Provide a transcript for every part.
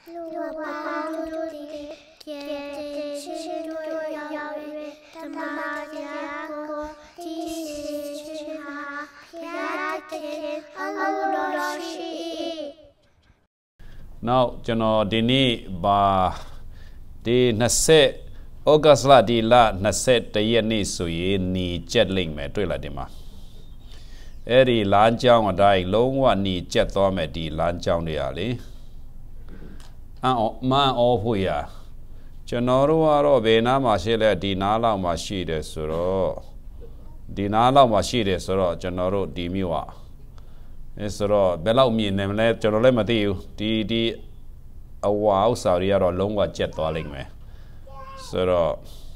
Now, dini ba di nase August la di la nase taye ni suyi ni jet link me tui la di ma. Eri lan jiao ngadai long wa ni jet to me di lan jiao ni ya li. Ma o hu ya. Ro wa ro be na ma shi le di na lao ma shi de su ro. Di na lao ma shi de su ro ro di mi wa. So ro be lao mi ne le le ma ti yu di a wow Saudi ro long wa jet to link me. So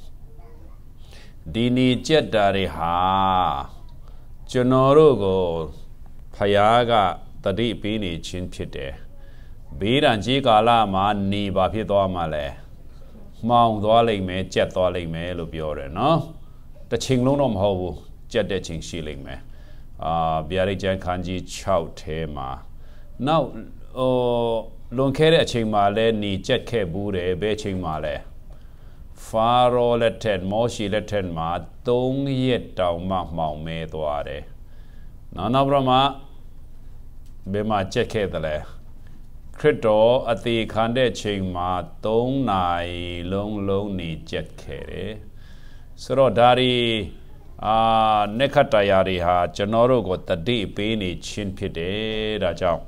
dini jet dari ha ro go payaga tadi pini chin pite biran ji kala ma ni ba phit twa ma le maung twa lai me jet twa lai me lo pyo de no ta ching long do ma ho bu jet de ching shi lai me Biari Jan Kanji Chow the ma now long khe de aching ma le ni jet khe bu de be ching ma le Faro letted, Moshi letted ma, Dong yet down ma me doare. Nana Brahma Bema check the le. Crito at the Kande ching ma, Dong nai long ni jet kere. Soro dari Nekatayari ha, Janoro got the deep penny chin pite, Rajao.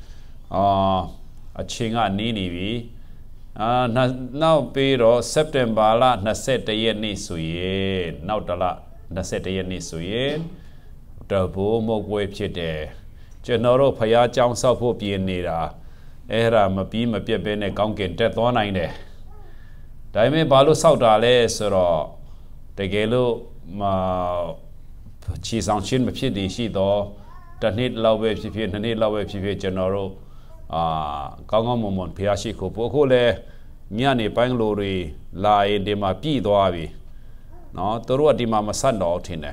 A chinga nini vi. Now pero September la na set ye ni suye now tala na set ye ni suye the bo mo we phit de Janoro phaya chaung saw pho pyin nida era ma pi ma pyet be ne kaung kin tet twa nain de dai me ba lo saw ta le so ro tege lo ma chi sang chin ma phit di shi do ta nit law we phit phit nit law we phit phit Janoro Kangam Momon Piashiko Pokole Miani Bangalore Lai de ma pi doavi no Torua di mama sando tine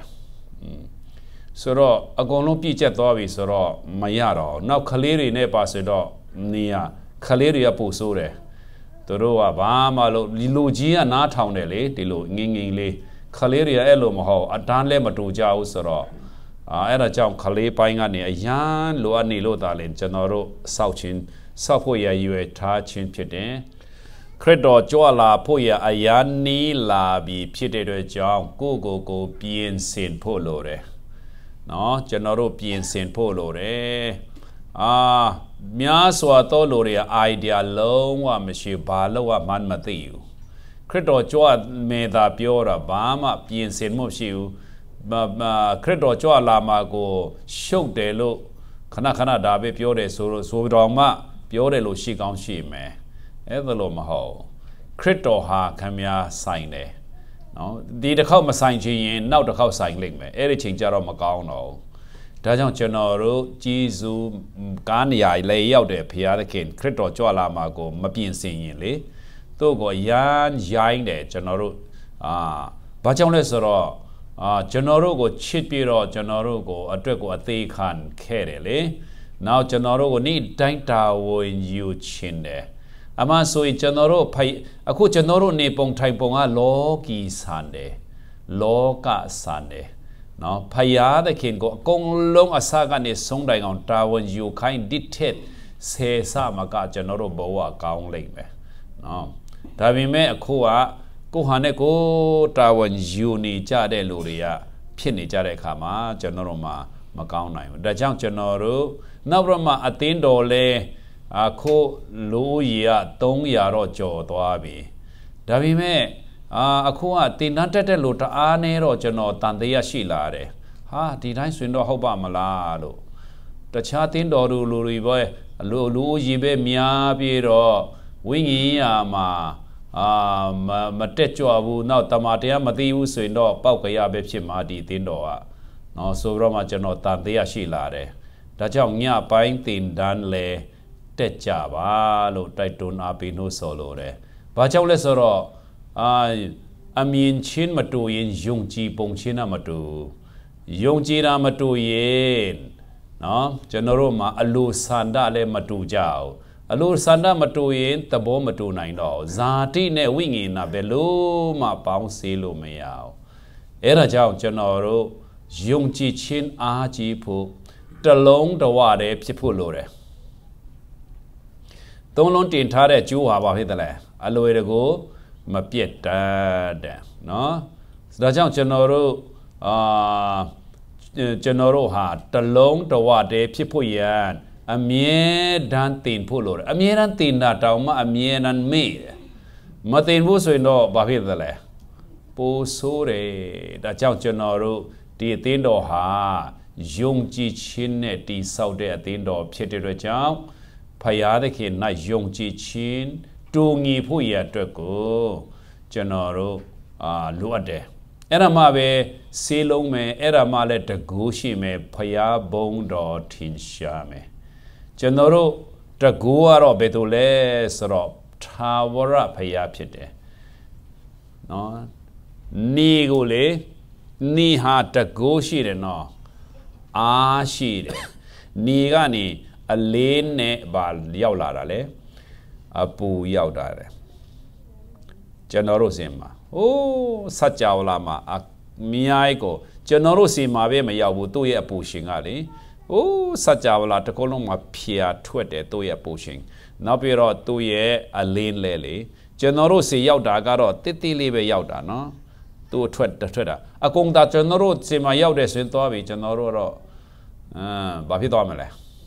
Soro Agono pi jet doavi soro Mayaro now Kaleri ne pasido Nia Kaleri apusure Torua Bama Lilugia na town ele Dilo Nging le Kaleri elo maho Adanle matuja usoro Era jam Kale Pangani a yan lo ani lo dalin Janoro Souchin Sapoya yue ta chin pite Credo Joala Poya Ayani la bi pite jam go bien sin polore no Janoro bien sin polore Miaswa to lore idea long wa mishi balo wa man matiu Credo Joa me da piora Bama bien sin mo shiu Credo Joa Lama go shook de lo Kanakana dabe piore so doma piore lo shi gong shi me Evelo maho Credo ha kamya sign de no di the khau ma sign chi yin naw the khau sign lik me eri ching ja ro ma kaung no da jaung chano ro jisu ka niya le yauk de phaya the kin Credo Joa Lama go ma pyin sin yin le to go yan yain de chano ro ba jaung le so ro Janoro go chit piro Janoro go atwet ko athe khan khe de le now Janoro go ni dai ta wo yu chin de ama so Janoro phai aku Janoro ne pong thai pong a lo ki san de lo ka san de no phaya the kin go kong long asa ka ne song dai ngong ta wo yu khain dictate se sa ma ka Janoro bo wa kaung lai me no da bi me aku a Ko hane ko tawan uni ja de lo ri ya phit ni ja de kha ma Janoro ma kaung nai da jaung Janoro naw ro ma atin do le kho lo yi ya 300 ro jaw twa bi da bi me aku a tin nan tet lo ta a ne ro Janor tan te ya shi la de ha di dai swin do hout ba ma la lo ta cha tin do lo ri boy lo yi be mya pi ro win yin ya ma ma tet chwa bu naw tama taya ma ti bu swin do pauk ka ya be phit ma di tin do a no so ro ma Janor tan te ya shi la de da jaung nya pain tin dan le tet ja ba lo tai ton a pi no so lo de ba jaung le so ro a myin chin ma tu yin yong ji pong chin na ma tu yong ji da ma tu yin no Janoro ma alu sanda le ma tu jao Alu Sanda Matuin, the Bomatu nine dollars. Zati ne winging a beluma bounce silo meow. Era Jow Janoro, Jungchi Chin Aji Pu, the long the water Pipulore. Don't long the entire Jew about Hitler. Aloe go, Mapieta, no? The Jow Janoro, Janoro had the long the water Pipuyan. A mere dantin pullor, a mere antin natama, a mere and me. Matin was in no Bahidale. Pusure, the Chauchanoro, the Tindo ha, Jung Chi Chin, the Saudi at the Indo, Pieter Chow, Payadaki, night Jung Chi Chin, Tungi Puya Turco, Janoro, Luade. Eramabe, Silong me, Eramale, the Gushi me, Paya Bong do Tinshame. General Draguaro Betule Srop Tawara Payapite. No Nigule Niha Tagoshi no Ashid Nigani a lane bal Yaularale Apu Yaudare General Sima. Oh, Sachaulama a Miaiko General Sima Vema Yabutu a pushing Ali. Oh, Sajavala to Coloma Pia Twete to ye pushing. Napiro to ye a lane lele. Generosi Yauda Garo, Titi Live Yauda, no? To twet the treader. A conda General Sima Yaudes in Tobi, Generoro Bapidomele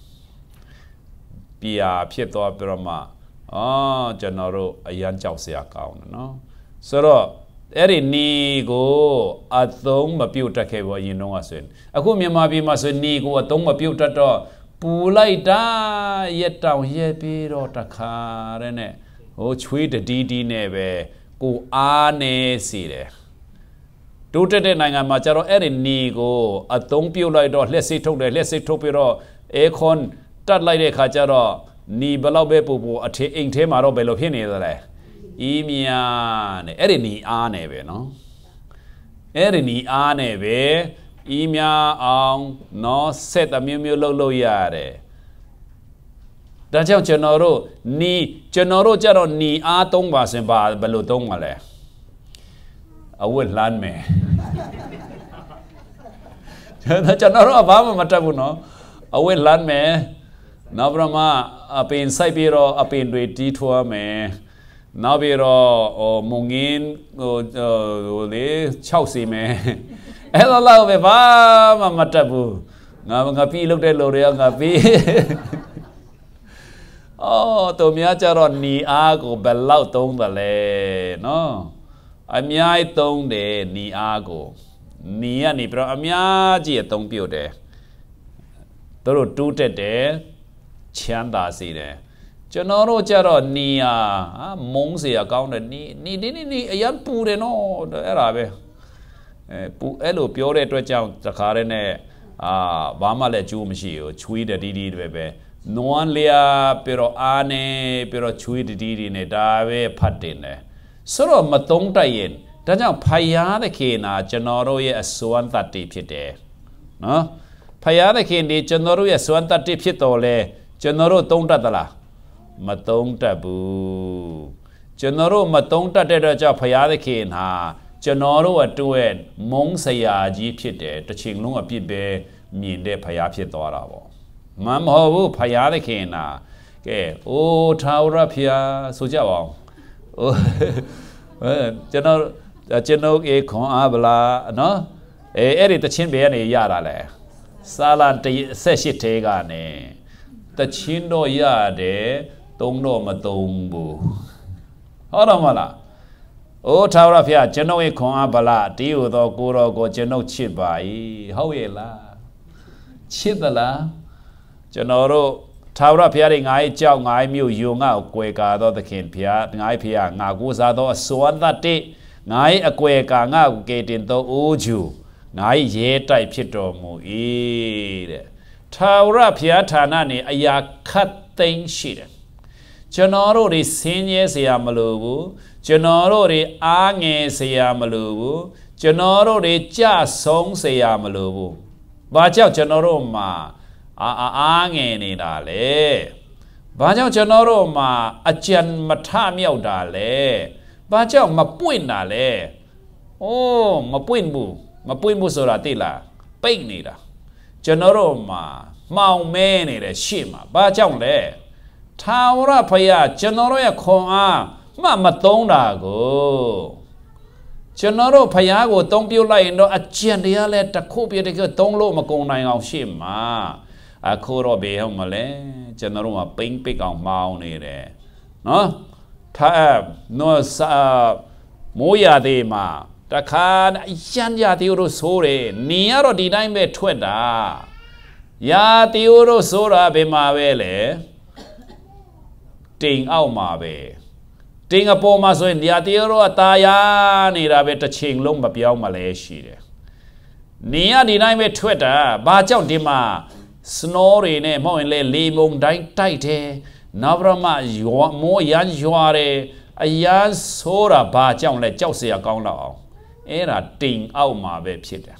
Pia Pieto Pirama. Oh, General a young Chelsea account, no? So, Eri ni go a thong ma piu ta ke wa yin no asen aku Myanmar pi ma so ni go a thong ma piu ta to pu lai da ye taw ye pi ro ta kha de ne ho chwe de di ne be ko a ne si de tu tet de nangan ma cha ro eri ni go a thong piu lai do hlet sei thok de hlet sei thok pi ro e khon tat lai de kha cha ro ni ba law be pu pu a the ain the ma ro be lo phit ne da le Imian, Erini Anebe, no? Erini Anebe, Imia on no set a mumulo yare. Dajan Genoro, ni Genoro Jaro ni Atong was in Bad Balutongale. I would land me. The Genoro Abama Matabuno, I will land me. Nabrama up in Sibiro, up in detour me. Nabiro Mungin the Chelsea me. Hello, love, Matabu. Ngapi looked at L'Oreal Ngapi. Oh, Tomiacharon ni ago, Bellau tong the le. No, I'm yai tong de ni ago. Ni ani pro amiaji a tong pio de. Toro tute de Chanda si de. General Jaro Nia, Monsi account ni a young pure no, the Arabe. Elo pure to a chow, the carene, Bama le Jumshi, Chui the Didi bebe. No one lea, pero ane, pero Chui the Didi ne dave patine. Soro Matong Tayin, Dajan Paya the Kena, General ye a swan that deep hit. No? Paya the Kendi, General ye swan that deep hit ole, General Tontatala. Matong tabu. General Matong Tatera Paya Kin ha. General at do it. Mong Sayaji Pite, the Chinglung a pit mean de Paya Pitoravo. Mam ho Paya Kina. Oh, Taura Pia Sujawa. General A. Con Abla, no? Edit the Chimbe Yara le. Salan Seshi Tegane. The Chindo Yade. Tong no matumbu. Horamala. Oh, Taurafia, Genoe con abala, deal the Guro go Geno chibai. How la? Chidala. Genoro, Taurapiaring I chow I mew young out, Quaker, the king pia, Nai pia, Naguzado, swan that day, Nai a Quaker, now get into Uju, Nai yet I pitomu, eat. Taurapia tanani, a yakat thing shit. Genoro de Senior Siamalubu, Genoro de Ange Siamalubu, Genoro de Jas Song Siamalubu. Bacha Genoro ma Ange ni dale. ဘာကြောင့်ကျွန်တော်တို့မှာအကြံမထမြောက်တာလဲဘာကြောင့်မပွင့်တာလဲအိုးမပွင့်ဘူးဆိုတာသိလားပိတ်နေတာကျွန်တော်တို့မှာမှောင်မဲနေတဲ့ရှေ့မှာဘာကြောင့်လဲထာဝရဘုရားကျွန်တော်တို့ရဲ့ခွန်အားမသုံးတာကိုကျွန်တော်တို့ဘုရားကိုသုံးပြုလိုက်ရင်တော့အကျင့်တရားလဲတစ်ခုပြတစ်ခုသုံးလို့မကုန်နိုင်အောင်ရှေ့မှာအခုတော့ဘယ်ဟုတ်မလဲကျွန်တော်တို့မှာပိန်းပိတ်အောင်မှောင်နေတယ်နော်နော်မိုးရသေးမှာတခါရန်ရသေးတို့ဆိုးတယ်နေရတော့ဒီတိုင်းပဲထွက်တာရာသေးတို့ဆိုးတာဘယ်မှာပဲလဲတိမ်အောက်မှာပဲတိမ်အပေါ်မှာဆိုရင်ရာသေးတို့အသားရနေတာပဲတစ်ချိန်လုံးမပြောင်းမလဲရှိတယ်နေရဒီတိုင်းပဲထွက်တာဘာကြောင့်ဒီမှာsnow တွေနဲ့မဟုတ်ရင်လေမုန်တိုင်းတိုက်တယ်နောက်ပြီးမှမိုးရမ်းရွာတယ်အရန်ဆိုးတာဘာကြောင့်လဲကြောက်စရာကောင်းတော့အောင်အဲ့ဒါတိမ်အောက်မှာပဲဖြစ်တယ်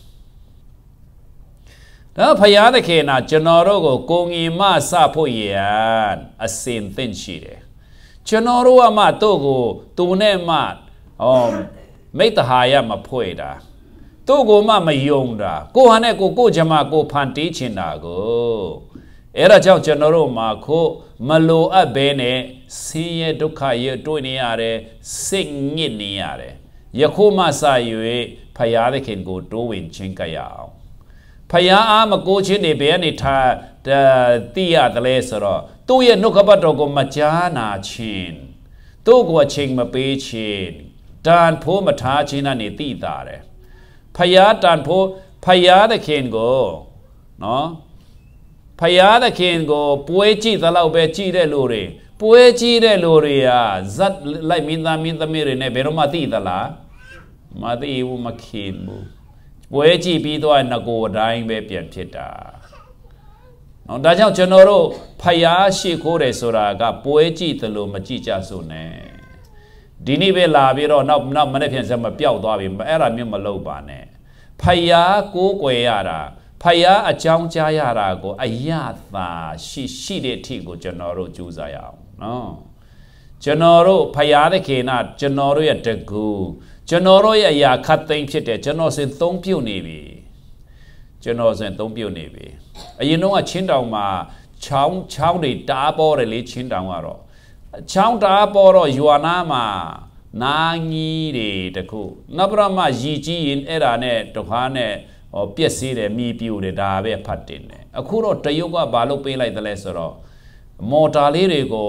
ဒါဖယားသခင်နာကျွန်တော်တို့ကိုကိုငီမစဖို့ရန်အစင်သင့်ရှိတယ်ကျွန်တော်တို့ကမှတို့ကိုသူနဲ့မှမိတ္တဟာယမဖွဲ့တာတို့ကိုမှမယုံတာကိုဟာနဲ့ကိုချမကိုဖန်တီးချင်တာကိုအဲ့ဒါကြောင့်ကျွန်တော်တို့မှာခို့မလိုအပ်ဘဲနဲ့ဆင်းရဲဒုက္ခရတွေ့နေရတယ်စိတ်ညစ်နေရတယ်ယခုမှစ၍ဖယားသခင်ကိုတိုးဝင်ချင်းကြရအောင်ဖယားအားမကိုချင်းနေဘယ်ကနေထားတိရတယ်လဲဆိုတော့သူ့ရဲ့နှုတ်ကပတ်တော်ကိုမကြားနာခြင်းသူ့ကိုအချိန်မပေးခြင်းတန်ဖိုးမထားခြင်းနဲ့တိတာတယ်ဖယားတန်ဖိုးဖယားသခင်ကိုနော်ဖယားသခင်ကိုပွဲကြည့်သလောက်ပဲကြည့်တဲ့လူတွေပွဲကြည့်တဲ့လူတွေကဇက်လိုက်မင်းသားမင်းသမီးတွေနဲ့ဘယ်တော့မှသိသလားမသိဘူးမခင်ဘူးပွဲကြည့်ပြီးတော့ငကိုအတိုင်းပဲပြန်ဖြစ်တာနော်ဒါကြောင့်ကျွန်တော်တို့ဖယားရှိခိုးတယ်ဆိုတာကပွဲကြည့်သလိုမကြည့်ကြစို့နဲ့ဒီနေ့ပဲလာပြီးတော့နောက်မနေ့ပြန်စမပျောက်သွားပြီအဲ့ဒါမျိုးမလုပ်ပါနဲ့ဖယားကိုးကွယ်ရတာဖယားအကြောင်းကြားရတာကိုအယသာရှိတဲ့အထိကိုကျွန်တော်တို့ကြိုးစားရအောင်နော်ကျွန်တော်တို့ဖယားတဲ့ခေနာကျွန်တော်တို့ရဲ့တကူကျွန်တော်တို့ရဲ့အရာခတ်သိမ်းဖြစ်တယ်ကျွန်တော်စဉ်သုံးပြုတ်နေပြီကျွန်တော်စဉ်သုံးပြုတ်နေပြီအရင်တော့ချင်းတောင်မှာချောင်းတွေတားပေါ်တယ်လေချင်းတောင်ကတော့ချောင်းတားပေါ်တော့ယူနာမှာနာငီးတွေတခုနောက်ပြမရီကြီးရင်အဲ့ဒါနဲ့တခါနဲ့ပြက်စီးတယ်မိပြူတယ်ဒါပဲဖတ်တင်တယ်အခုတော့တရုတ်ကဘာလို့ပေးလိုက်တယ်လဲဆိုတော့မော်တာလေးတွေကို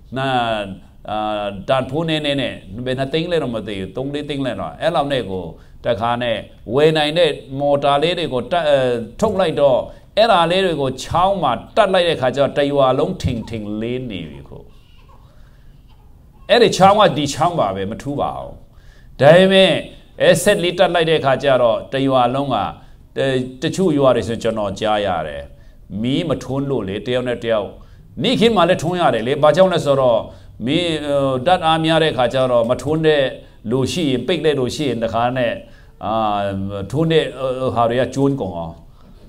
တန်ဖိုးနေဘယ်နှသိန်းလဲတော့မသိဘူး3-4သိန်းလဲတော့အဲ့လောက်နဲ့ကိုတခါနဲ့ဝယ်နိုင်တဲ့မော်တာလေးတွေကိုထုတ်လိုက်တော့အဲ့ဒါလေးတွေကိုချောင်းမှာတတ်လိုက်တဲ့ခါကျတော့တရွာလုံးထင်လေးနေပြီခုအဲ့ဒီချောင်းကဒီချောင်းပါပဲမထူးပါအောင်ဒါပေမဲ့ဆက်လေးတက်လိုက်တဲ့ခါကျတော့တရွာလုံးကတချို့ရွာတွေဆိုကျွန်တော်ကြားရတယ်မီးမထွန်းလို့လေတယောက်နဲ့တယောက်နေ့ခင်းမှလည်းထွန်းရတယ်လေဘာကြောင့်လဲဆိုတော့မီးဓာတ်အားများတဲ့ခါကျတော့မထွန်းတဲ့လူရှိရင်ပိတ်တဲ့လူရှိရင်တခါနဲ့ထွန်းတဲ့ဟာတွေကကျိုးကုန်အောင်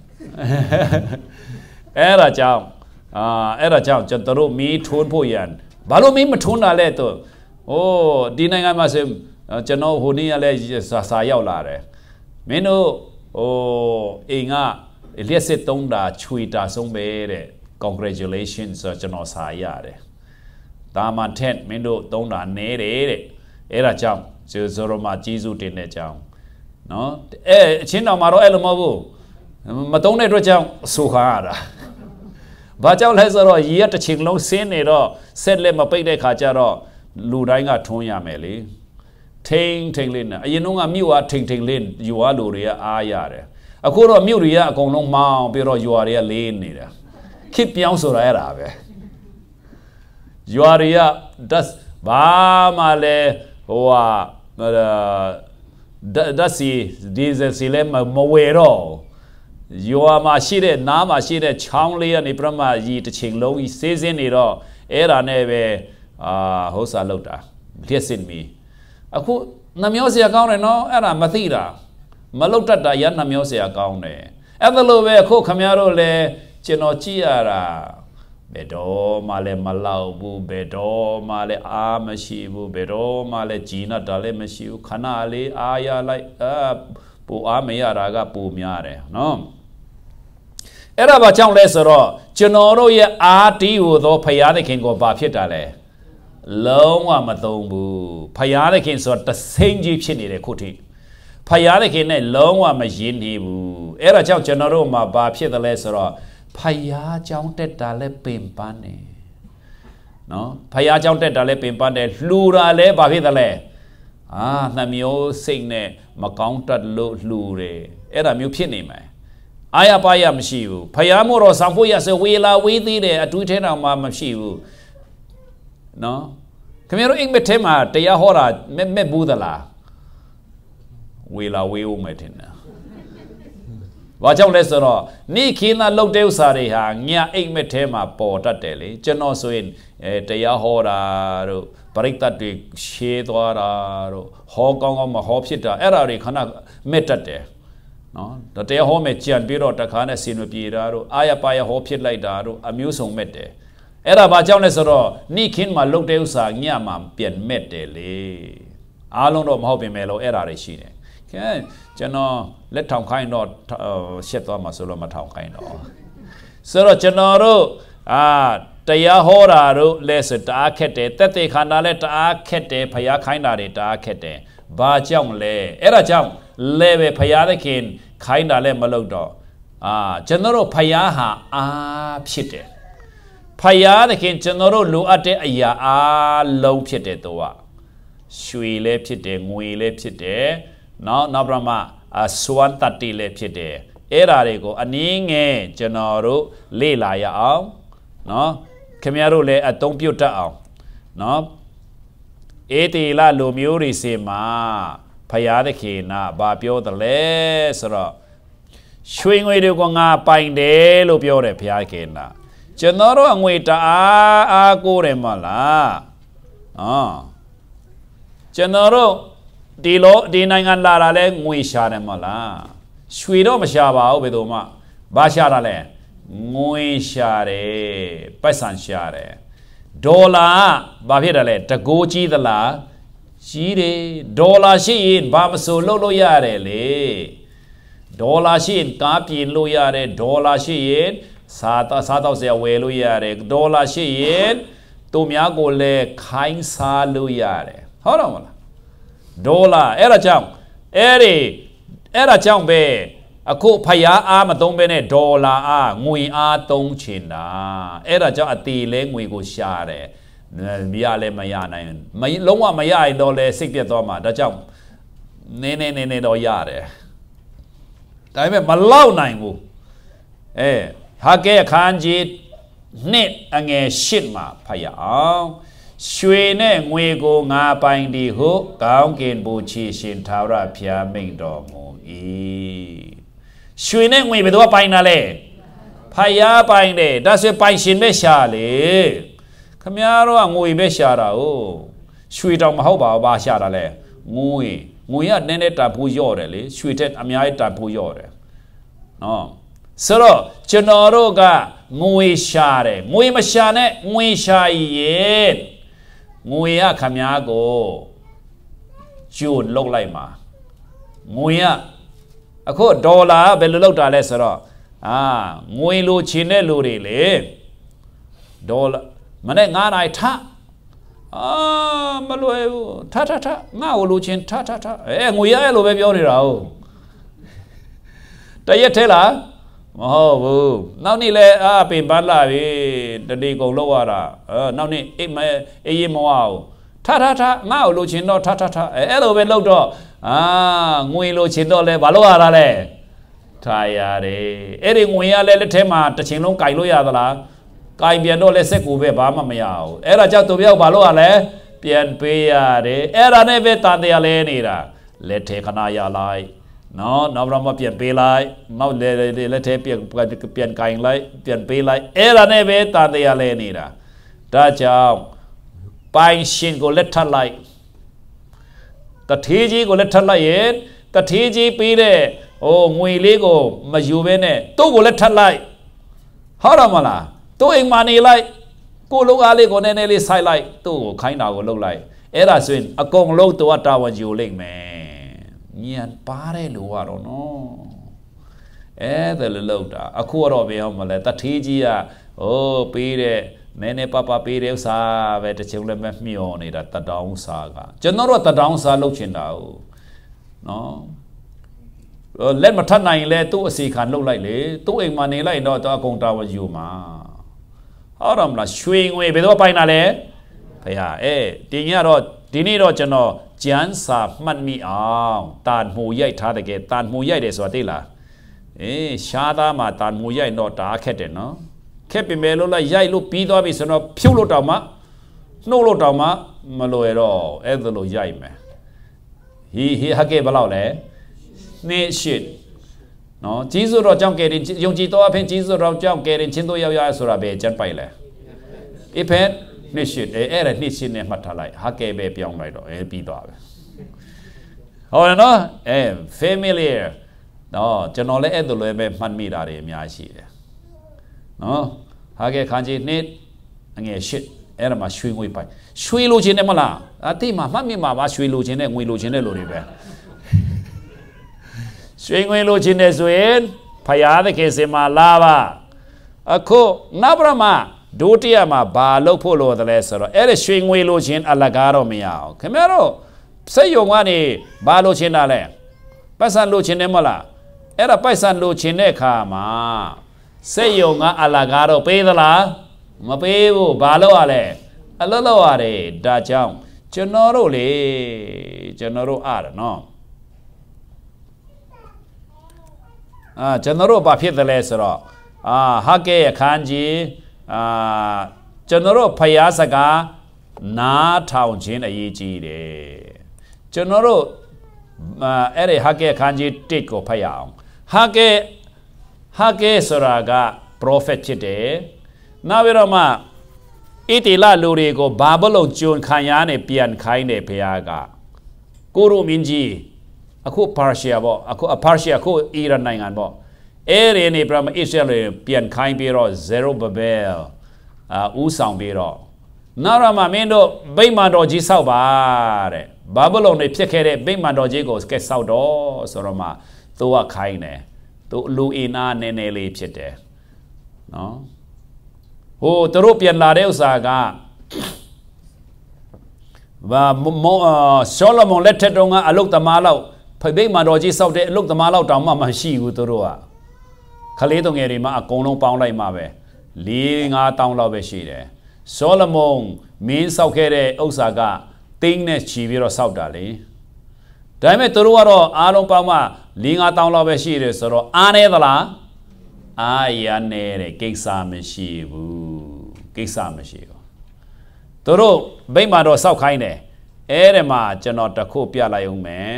အဲ့ဒါကြောင့်ကျွန်တော်တို့မီးထွန်းဖို့ရန်ဘာလို့မင်းမထွန်းတာလဲတော့ဒီနိုင်ငံမှာဆိုကျွန်တော်ဟိုနေ့ကလည်းစာရောက်လာတယ်မင်းတို့အိမ်ကလျှက်စစ်သုံးတာချွေတာဆုံးပဲတဲ့ congratulations ဆိုကျွန်တော်စာရတယ်ဒါမှထက်မင်းတို့သုံးတာနဲတယ်တဲ့အဲ့ဒါကြောင့်ဇောရမကြီးစုတင်တဲ့ကြောင့်နော်အချင်းတော်မှာတော့အဲ့လိုမဟုတ်ဘူးမသုံးတဲ့အတွက်ကြောင့်ဆိုခါရတာဘာကြောင့်လဲဆိုတော့ရေတစ်ချိန်လုံးဆင်းနေတော့ဆက်လက်မပိတ်တဲ့ခါကျတော့လူတိုင်းကထွန်းရမယ်လေထိန်လေးနဲ့အရင်တော့ကမြို့ကထိန်လေးယူရလူတွေကအားရတယ်အခုတော့မြို့တွေကအကုန်လုံးမောင်းပြီးတော့ယူရတွေကလေးနေတာခစ်ပြောင်းဆိုတာအဲ့ဒါပဲယူရတွေကဘာမှလည်းဟိုဟာဓာတ်စီဒီဇယ်စီလည်းမဝယ်တော့ယူရမှာရှိတဲ့နားမှာရှိတဲ့ချောင်းလေးကနေပြမရီတစ်ချိန်လုံးကြီးစေးစင်းနေတော့အဲ့ဒါနဲ့ပဲဟိုစားလောက်တာလျက်စစ်မီအခုနှမျောเสียကောင်းတယ်နော်အဲ့ဒါမသိတာမလုတ်တတ်တာရနှမျောเสียကောင်းတယ်အဲ့ဒါလိုပဲအခုခမရတို့လည်းကျွန်တော်ကြည့်ရတာဘ Bedo male malau bedo male amashibu bedo male Gina dale mashiu kanale aya like pu amaya raga pu miare no era ba chang le so ro chno ro ye aati ho tho phaya the khin ko ba phit ta le long wa ma thong bu phaya the khin so ta sain ji phit ni de khu thi phaya the khin ne long wa ma yin ni bu era chang chno ro ma ba phit ta le so ro phaya chang tet ta le pin pan ne no phaya chang tet ta le pin pan de hlu ra le ba phit ta le na myo sing ne ma kaung tat lo hlu de era myo phit ni mai Aya paya mashiu. Payamuro sampuya se wila widi de atuitena ma mashiu. No? Kamero ing metema te ya hora me budala. Wila wiu metina. Wachang lesero ni kina lok deu sari ha nya ing metema po tatele. Chano suin te ya hora ro parikta tu she dwara ro ho kong ma ho phita era ri khana metate. No, the day home at Jan Biro Takana Sinupira, Aya Paya Hopit like Daru, amusing mete. Era Bajanesoro, Nikin ma look deusa, Yamam, Pian Metele. Alon of Hobby Melo era Reshine. Okay, Jano, let Tom kind not shet on Masoloma town kind of. Sir Janoro, Taya Horaru, less at Akete, Tete Canale to Akete, Paya Kindare to Akete, Bajang le, Era Jam. Leve payadakin kinda le malogdo. General payaha pite. Payadakin general lu ate aya low pite toa. Shui le pite, mui le pite, no nabrama swan tati le pite. Era rego aninge general le laya no Kamiaro le atong puta no Eti la lumuri sema. Paya the kina, Babio the lesser. Swing with you go up pine de lupio piakina. Genoro and wait mala. Genoro Dilo Dinangan Lara Len, we share mala. Sweeto Mashaba with Uma. Basharale. Mui share. Pasan share. Dola Babidale, Tagochi the la. Chire, dollar shin, Bamaso Lolo Yare, dollar shin, Capin Luyare, dollar shin, Sata se awelu yare, dollar shin, Tomiago le, Kain Sa Luyare. Hold on, dollar, era chang be, a cook paya amadombene, dollar, mui tong china, era jang a tea ling we go share. Miale Mayana, my Loma Maya dole sick doma, the jump. Nene do yare. I mean, Malau nine. Hage kanji knit and a shitma paya. Swene, we go nga pine the hook, Gaunkin buchi shin tara pia ming domo. Swene, we do a pinale. Paya pine, that's a pine shin meshale. Kamiaro and we beshara, sweet on Mahoba Bashara, Mui Neneta Pujore, sweeted Amiata Pujore. No. Sero, Chenoroga, Mui Share, Mui Mashane, Mui Shaye, Muia Kamiago, June Loglaima, Muia, a court dollar, Bellota Lesero, Mui Lucine Lurile, dollar. Mane ngana ta malue ta nga lu chin ta nguya lo be pyo ni ra o ta yet the la ma ho bu naw ni le pin ban la bi tati kong lo wa da naw ni e yi mo wa o ta nga lu chin do ta e lo be lo do ngui lu chin do le ba lo ya da le ta ya de e ri nguya le le the ma ta chin long kai lo ya da la Kai piano le secube bama meow. Era già tu via balole, pian piare, era neve tante alenira. Let take anaya lie. No, Brahma pian pay lie, no let take pian kind light, pian pay light, era neve tante alenira. Touch out. Pine shin go let her light. The TG go let her light, the TG pide, oh, muy ligo, majuvene, tu go let her light. Haramala. ตัวเองมานี่ไล่กูลูกอาลีคนนี้เลยใส่ไล่ตัวใครหนาวก็ลูกไล่ล่ะส่วนอากงลูกตัวตาวันอยู่เล่งแม่เงียบป้าได้รู้ว่าเราเนาะแต่ลูกตาอคูเราไปเอามาเลยตัดทีจีอ่ะโอ้ปีเร่แม่เนี่ยป้าปีเร่สาเวทเชื่อเลยแม่มีอ๋อนี่ละตัดดาวสากะจนนั้นเราตัดดาวสาลูกเช่นดาวเนาะเล่นมาท่านไหนเลยตู้สีขันลูกไล่เลยตู้เองมานี่ไล่เนาะตัวอากงตาวันอยู่มาเอารำละช่วยงวยไปตัวไปนั่นเลยพยาทีนี้เราจะเนาะจันสามันมีอ่างตานหูใหญ่ท่าตะเกียตานหูใหญ่เดสวัสดีล่ะชาดามาตานหูใหญ่เนาะตาแค่เด่นเนาะแค่เป็นเมลูละใหญ่ลูกปีตัวไปสนอพิวลูกต่อมาโน่ลูกต่อมามาลอยรอตัวลูกใหญ่ไหมฮีฮักเก็บเล่าเลยนี่ชิดเนาะจีสุเราจ้องเกลินยงจีตัวเพ่งจีสุเราจ้องเกลินชิ้นตัวยาวๆสุราเบจันไปเลยอีเพนนี่ชิดอะไรนี่ชิดเนี่ยมัดทลายฮักเก็บเปียงไปดอกปีตัวไปเอาเนาะfamiliar เนาะจะนอนเลยตัวเลยมันมีอะไรมีอาชีพเนาะฮักเก็บขันจีนี่อันนี้ชิดมาช่วยงวยไปช่วยลูกชิ้นเนี่ยมาละที่มันมีมาช่วยลูกชิ้นเนี่ยงวยลูกชิ้นเนี่ยลูกนี่ไปช่วยงวยลูกชิ้นเนี่ยส่วนพยาธิเคสมาลาบะအခုนับประมาဒုတိယမှာဘာလုပ်ဖို့လိုတယ်လဲဆိုတော့အဲ့ဒီရွှေငွေလိုချင်းအလကားတော့မရအောင်ခင်ဗျားတို့စိတ်ယုံကနေဘာလိုချင်တာလဲပတ်စံလိုချင်တယ်မလားအဲ့ဒါပတ်စံလိုချင်တဲ့အခါမှာစိတ်ယုံကအလကားတော့ပေးသလားမပေးဘူးဘာလို့ရလဲအလုပ်လုပ်ရတယ်ဒါကြောင့်ကျွန်တော်တို့အားတယ်နော်ကျွန်တော်တို့ဘာဖြစ်တယ်လဲဆိုတော့ဟာကဲအခန်းကြီးကျွန်တော်တို့ဖျားစကားနားထောင်ခြင်းအရေးကြီးတယ်ကျွန်တော်တို့အဲ့ဒီဟာကဲအခန်းကြီး1ကိုဖတ်ရအောင်ဟာကဲဆိုတာက prophet ဖြစ်တယ်နောက်ပြီးတော့မှဣတိလလူတွေကိုဘာဘလုံးကျွန်းခံရနဲ့ပြန်ခိုင်းတယ်ဖျားကကိုရိုမင်းကြီးအခုပါရှာပေါ့အခုပါရှာအခုအီရန်နိုင်ငံပေါ့အဲ့ဒီနေပြမအစ္စရေးလပြန်ခိုင်းပြီးတော့Zerubbabelဦးဆောင်ပြီးတော့နောက်တော့မှမင်းတို့ဗိမာန်တော်ကြီးဆောက်ပါတဲ့ဘာဘလုံနေဖြစ်ခဲ့တဲ့ဗိမာန်တော်ကြီးကိုကဲဆောက်တော့ဆိုတော့မှသူကခိုင်းတယ်သူလူအင်အားနည်းနည်းလေးဖြစ်တယ်နော်ဟိုသူတို့ပြန်လာတဲ့ဥစ္စာကဆောလမုန်လက်ထက်တုန်းကအလုတ်သမားလောက်ဗိမာန်တော်ကြီးဆောက်တဲ့အလုတ်သမားလောက်တောင်မှမရှိဘူးသူတို့ကခလေးတုံငယ်တွေမှာအကုန်လုံးပေါင်းလိုက်မှာပဲ4-5တောင်းလောက်ပဲရှိတယ်ဆောလမုန်မင်းဆောက်ခဲ့တဲ့ဥစ္စာကတင်းနဲ့ချီပြီးတော့ဆောက်တာလေဒါပေမဲ့သူတို့ကတော့အားလုံးပေါင်းမှ4-5တောင်းလောက်ပဲရှိတယ်ဆိုတော့အားနေသလားအားရနေတဲ့ကိစ္စမရှိဘူးကိစ္စမရှိဘူးသူတို့ဗိမာန်တော်ဆောက်ခိုင်းတယ်အဲ့ဒီမှာကျွန်တော်တခုပြလိုက်အောင်မယ်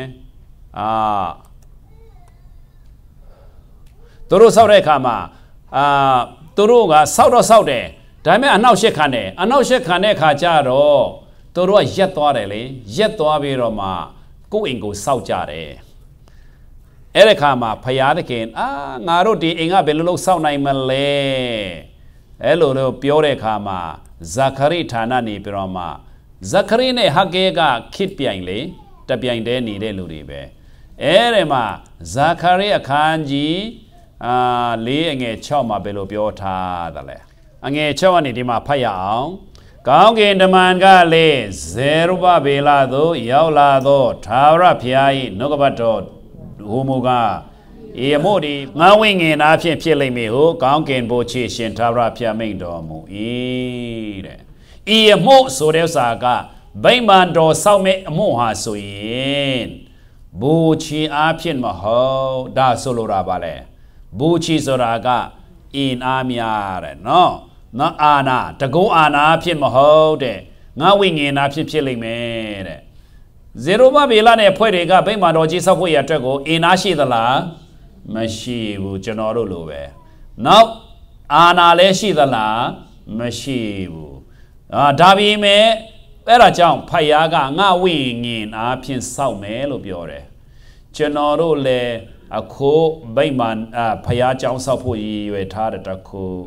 သူတို့ဆောက်တဲ့အခါမှာသူတို့ကဆောက်တယ်ဒါပေမဲ့အနောက်ရှက်ခံတဲ့အခါကျတော့သူတို့ကရက်သွားတယ်လေရက်သွားပြီးတော့မှကိုယ့်အိမ်ကိုဆောက်ကြတယ်အဲ့ဒီခါမှာဖယားသခင်ငါတို့ဒီအိမ်ကဘယ်လိုလုပ်ဆောက်နိုင်မလဲအဲ့လိုတော့ပြောတဲ့အခါမှာဇာခရိဌာနနေပြီးတော့မှဇာခရိနဲ့ဟဂေကခစ်ပြိုင်လေတပြိုင်တည်းနေတဲ့လူတွေပဲအဲ့ဒီမှာဇာခရိအခန်းကြီး4အငယ်6မှာဘယ်လိုပြောထားသလဲအငယ်6ကနေဒီမှာဖတ်ရအောင်ကောင်းကင်တမန်ကလည်းဇေရုဘဗေလသို့ရောက်လာသောထာဝရဘုရား၏နှုတ်ကပတ်တော်ဟူမူကားဤအမှုဒီငါဝိငင်အားဖြင့်ဖြစ်လိမ့်မည်ဟုကောင်းကင်ဘုရားရှင်ထာဝရဘုရားမိန့်တော်မူ၏တဲ့ဤအမှုဆိုတဲ့ဥစ္စာကဗိမာန်တော်ဆောက်မဲ့အမှုဟာဆိုရင်ဘူချီအားဖြင့်မဟုတ်ဒါဆိုလိုတာပါလေဘူချီဆိုတာကအင်အားများတဲ့နော်အာနာတကုံးအာနာဖြစ်မဟုတ်တဲ့ငါဝိငင်နာဖြစ်လိမ့်မယ်တဲ့ဇေရုဘဗေလနဲ့ဖွဲ့တွေကဗိမာန်တော်ကြီးဆောက်ဖို့ရအတွက်ကိုအင်အားရှိသလားမရှိဘူးကျွန်တော်တို့လိုပဲနောက်အာနာလည်းရှိသလားမရှိဘူးဒါပေမဲ့အဲ့ဒါကြောင့်ဖယားကငါဝိငင်အားဖြင့်ဆောက်မယ်လို့ပြောတယ်ကျွန်တော်တို့လည်းအခုဗိမာန်ဖယားကျောင်းဆောက်ဖို့ရည်ရွယ်ထားတဲ့တခု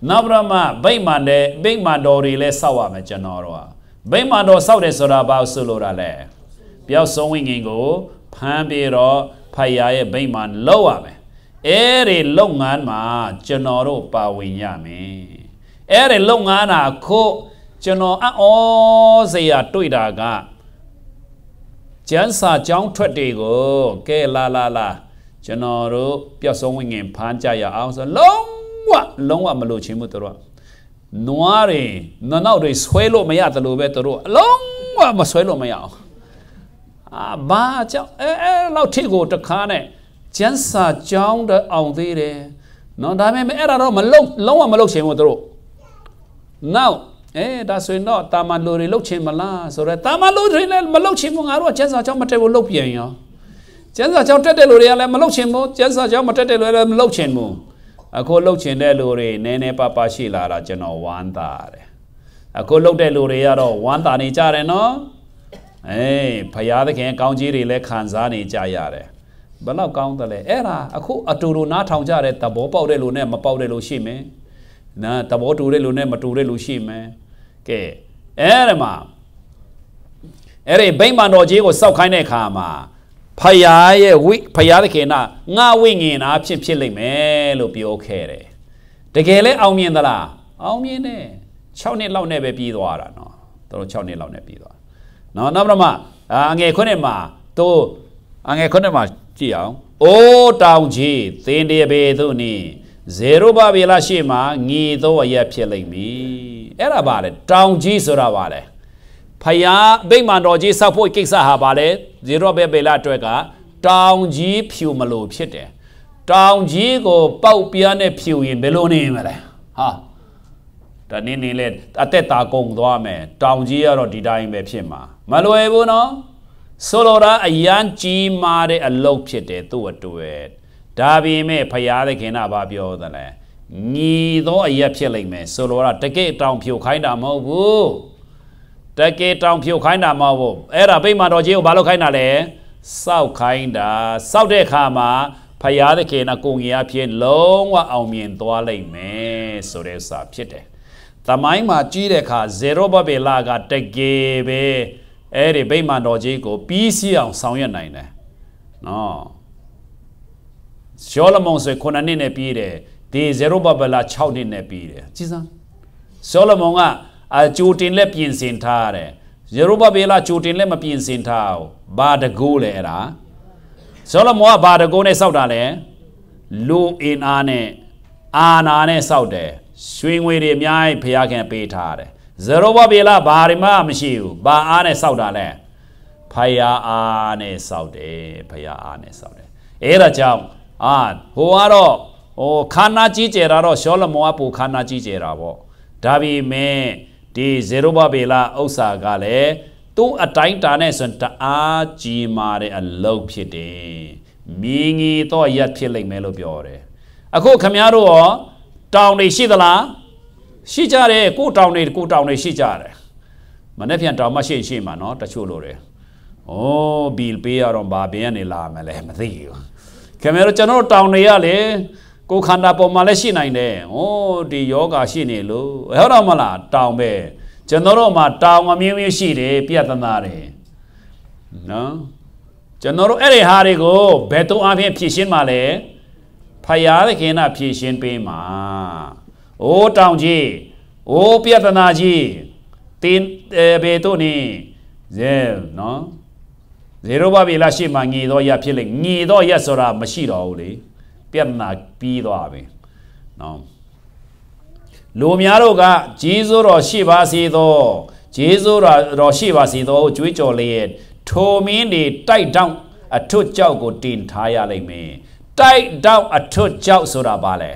နောက်ပြမဗိမာန်တဲ့ဗိမာန်တော်တွေလည်းစောက်ရမယ်ကျွန်တော်တို့ဗိမာန်တော်စောက်တယ်ဆိုတာဘာဆိုလိုတာလဲပျောက်ဆုံးဝိညာဉ်ကိုဖမ်းပြီးတော့ဖယားရဲ့ဗိမာန်လောက်ရမယ်အဲ့ဒီလုပ်ငန်းမှာကျွန်တော်တို့ပါဝင်ရမယ်အဲ့ဒီလုပ်ငန်းတာခုကျွန်တော်အော်စရာတွေ့တာကကျန်းစာကြောင်းထွက်တွေကိုကဲလာကျွန်တော်တို့ပျောက်ဆုံးဝိညာဉ်ဖမ်းကြရအောင်ဆိုလုံးဝမလို့ချင်းမှုတို့နွားတွေနောက်တွေဆွဲလို့မရတယ်လို့ပဲတို့လုံးဝမဆွဲလို့မရအောင်ဘာကြောင့်လောက်ထိကိုတခါနဲ့ကျန်းစာကြောင်းတဲ့အောင်သေးတယ်နော်ဒါပေမဲ့အဲ့ဒါတော့လုံးဝမလုပ်ချင်ဘူးတို့နောက်ဒါဆိုရင်တော့တာမန်လူတွေလုပ်ချင်မလားဆိုတော့တာမန်လူတွေလည်းမလုပ်ချင်ဘူးငါတို့ကကျန်းစာကြောင်းမတက်ဘူးလုပ်ပြန်ရောကျန်းစာကြောင်းတက်တဲ့လူတွေကလည်းမလုပ်ချင်ဘူးကျန်းစာကြောင်းမတက်တဲ့လူတွေလည်းမလုပ်ချင်ဘူးအခုလုပ်ချင်တဲ့လူတွေနည်းနည်းပါရှိလာတာကျွန်တော်ဝမ်းသာတယ်အခုလုပ်တဲ့လူတွေကတော့ဝမ်းသာနေကြတယ်နော်ဖယားသခင်ကောင်းကြီးတွေလည်းခံစားနေကြရတယ်ဘယ်လောက်ကောင်းတယ်လဲအဲ့ဒါအခုအတူတူနားထောင်ကြတဲ့သဘောပေါက်တဲ့လူနဲ့မပေါက်တဲ့လူရှိမယ်နာသဘောတူတဲ့လူနဲ့မတူတဲ့လူရှိမယ်ကဲအဲ့ဒီမှာအဲ့ဒီဗိမာန်တော်ကြီးကိုစောက်ခိုင်းတဲ့အခါမှာဖယားရဲ့ဖယားသခင်ကငါဝိညာဉ်နာဖြစ်လိမ့်မယ်လို့ပြောခဲ့တယ်တကယ်လဲအောင်မြင်သလားအောင်မြင်တယ်6နှစ်လောက်နဲ့ပဲပြီးသွားတာနော်တို့6နှစ်လောက်နဲ့ပြီးသွားနော်နောက်တော့မှအငယ်ခွန်းနဲ့မှာတို့အငယ်ခွန်းနဲ့မှာကြည့်အောင်အိုးတောင်ကြီးသင်တရပေသို့နိဇေရုဘဗေလရှိမှငီသောအရက်ဖြစ်လိမ့်မည်အဲ့ဒါပါလေတောင်ကြီးဆိုတာပါလေဖယားဗိမာန်တော်ကြီးစောက်ဖို့ကိစ္စဟာပါလေဇေရုဘဗေလအတွက်ကတောင်ကြီးဖြူမလို့ဖြစ်တယ်တောင်ကြီးကိုပေါက်ပြားနဲ့ဖြူရင်ဘယ်လိုနေမလဲဟာတနည်းနည်းလေအသက်တာကုန်သွားမယ်တောင်ကြီးကတော့ဒီတိုင်းပဲဖြစ်မှာမလွယ်ဘူးနော်ဆိုလိုတာအရန်ကြီးမားတဲ့အလုပ်ဖြစ်တယ်သူ့အတွက်ဒါပေမဲ့ဖယားသခင်ကဘာပြောသလဲညီသောအရက်ဖြစ်လိမ့်မယ်ဆိုလိုတာတကယ်တောင်ဖြိုခိုင်းတာမဟုတ်ဘူးတကယ်တောင်ဖြိုခိုင်းတာမဟုတ်ဘူးအဲ့ဒါဗိမာန်တော်ကြီးကိုဘာလို့ခိုင်းတာလဲစောက်ခိုင်းတာစောက်တဲ့အခါမှာဖယားသခင်ကကိုငယ်အဖြစ်လုံးဝအောင်မြင်သွားလိမ့်မယ်ဆိုတဲ့စာဖြစ်တယ်သမိုင်းမှာကြီးတဲ့အခါဇေရုဘဗေလကတကယ်ပဲအဲ့ဒီဗိမာန်တော်ကြီးကိုပြီးစီးအောင်ဆောင်ရွက်နိုင်တယ်နော်ရှောလမုန်ဆို9နှစ်နဲ့ပြီးတယ်ဒီဇေရုဘဗေလ6နှစ်နဲ့ပြီးတယ်ကြည်စမ်းရှောလမုန်ကအကျိုးတင်လက်ပြင်ဆင်ထားတယ်ဇေရုဘဗေလကျိုးတင်လက်မပြင်ဆင်ထားဘူးဘာတကူလဲအဲ့ဒါရှောလမုန်ကဘာတကူနဲ့စောက်တာလဲလူအင်အားနဲ့အာနာနဲ့စောက်တယ်ရွှေငွေတွေအများကြီးဖျားခင်ပေးထားတယ်ဇေရုဘဗေလဘာတွေမှမရှိဘူးဘာအားနဲ့စောက်တာလဲဖယားအားနဲ့စောက်တယ်ဖယားအားနဲ့စောက်တယ်အဲ့ဒါကြောင့်ဟိုကတော့ခန္ဓာကြီးကျယ်တာတော့ရှောလမုန်ကပူခန္ဓာကြီးကျယ်တာပေါ့ဒါပေမဲ့ဒီဇေရုဘဗေလဥစ္စာကလည်းသူ့အတိုင်းတာနဲ့ဆိုတအားကြီးမာတဲ့အလုပ်ဖြစ်တယ်မြင်းကြီးတော့ရက်ဖြစ်လိမ့်မယ်လို့ပြောတယ်အခုခမည်းတော်ရောတောင်တွေရှိသလားရှိကြတယ်ကိုတောင်တွေရှိကြတယ်မနေ့ပြန်တောင်မရှိမှာနော်တချို့လို့တယ်ဘီလ်ပေးရတော့ဘာဘင်းကနေလာမယ်လဲမသိဘူးခင်ဗျားတို့ကျွန်တော်တောင်တွေရလေကိုခန္ဓာပေါ်မှာလည်းရှိနိုင်တယ်ဒီယောဂရှိနေလို့ဟုတ်တော့မလားတောင်ပဲကျွန်တော်တို့မှာတောင်အမျိုးမျိုးရှိတယ်ပြဿနာတွေနော်ကျွန်တော်တို့အဲ့ဒီဟာတွေကိုဘယ်တော့အဖြစ်ဖြည့်ရှင်းမှာလဲဖယားသခင်ကဖြည့်ရှင်းပေးမှာတောင်ကြီးပြဿနာကြီးတင်းဘေတို့နေနော်ဇေရုဘဗေလရှိမှငီတော့ရဖြစ်လိမ့်ငီတော့ရဆိုတာမရှိတော့ဘူးလေပြဿနာပြီးသွားပြီနော်လူများတို့ကဂျေဇုတော်ရှိပါစေသောဂျေဇုတော်ရှိပါစေသောကြွေးကြော်လျက်ထိုမင်းတွေတိုက်တောင်းအထွတ်ကြောက်ကိုတင်ထားရလိမ့်မယ်တိုက်တောင်းအထွတ်ကြောက်ဆိုတာဘာလဲ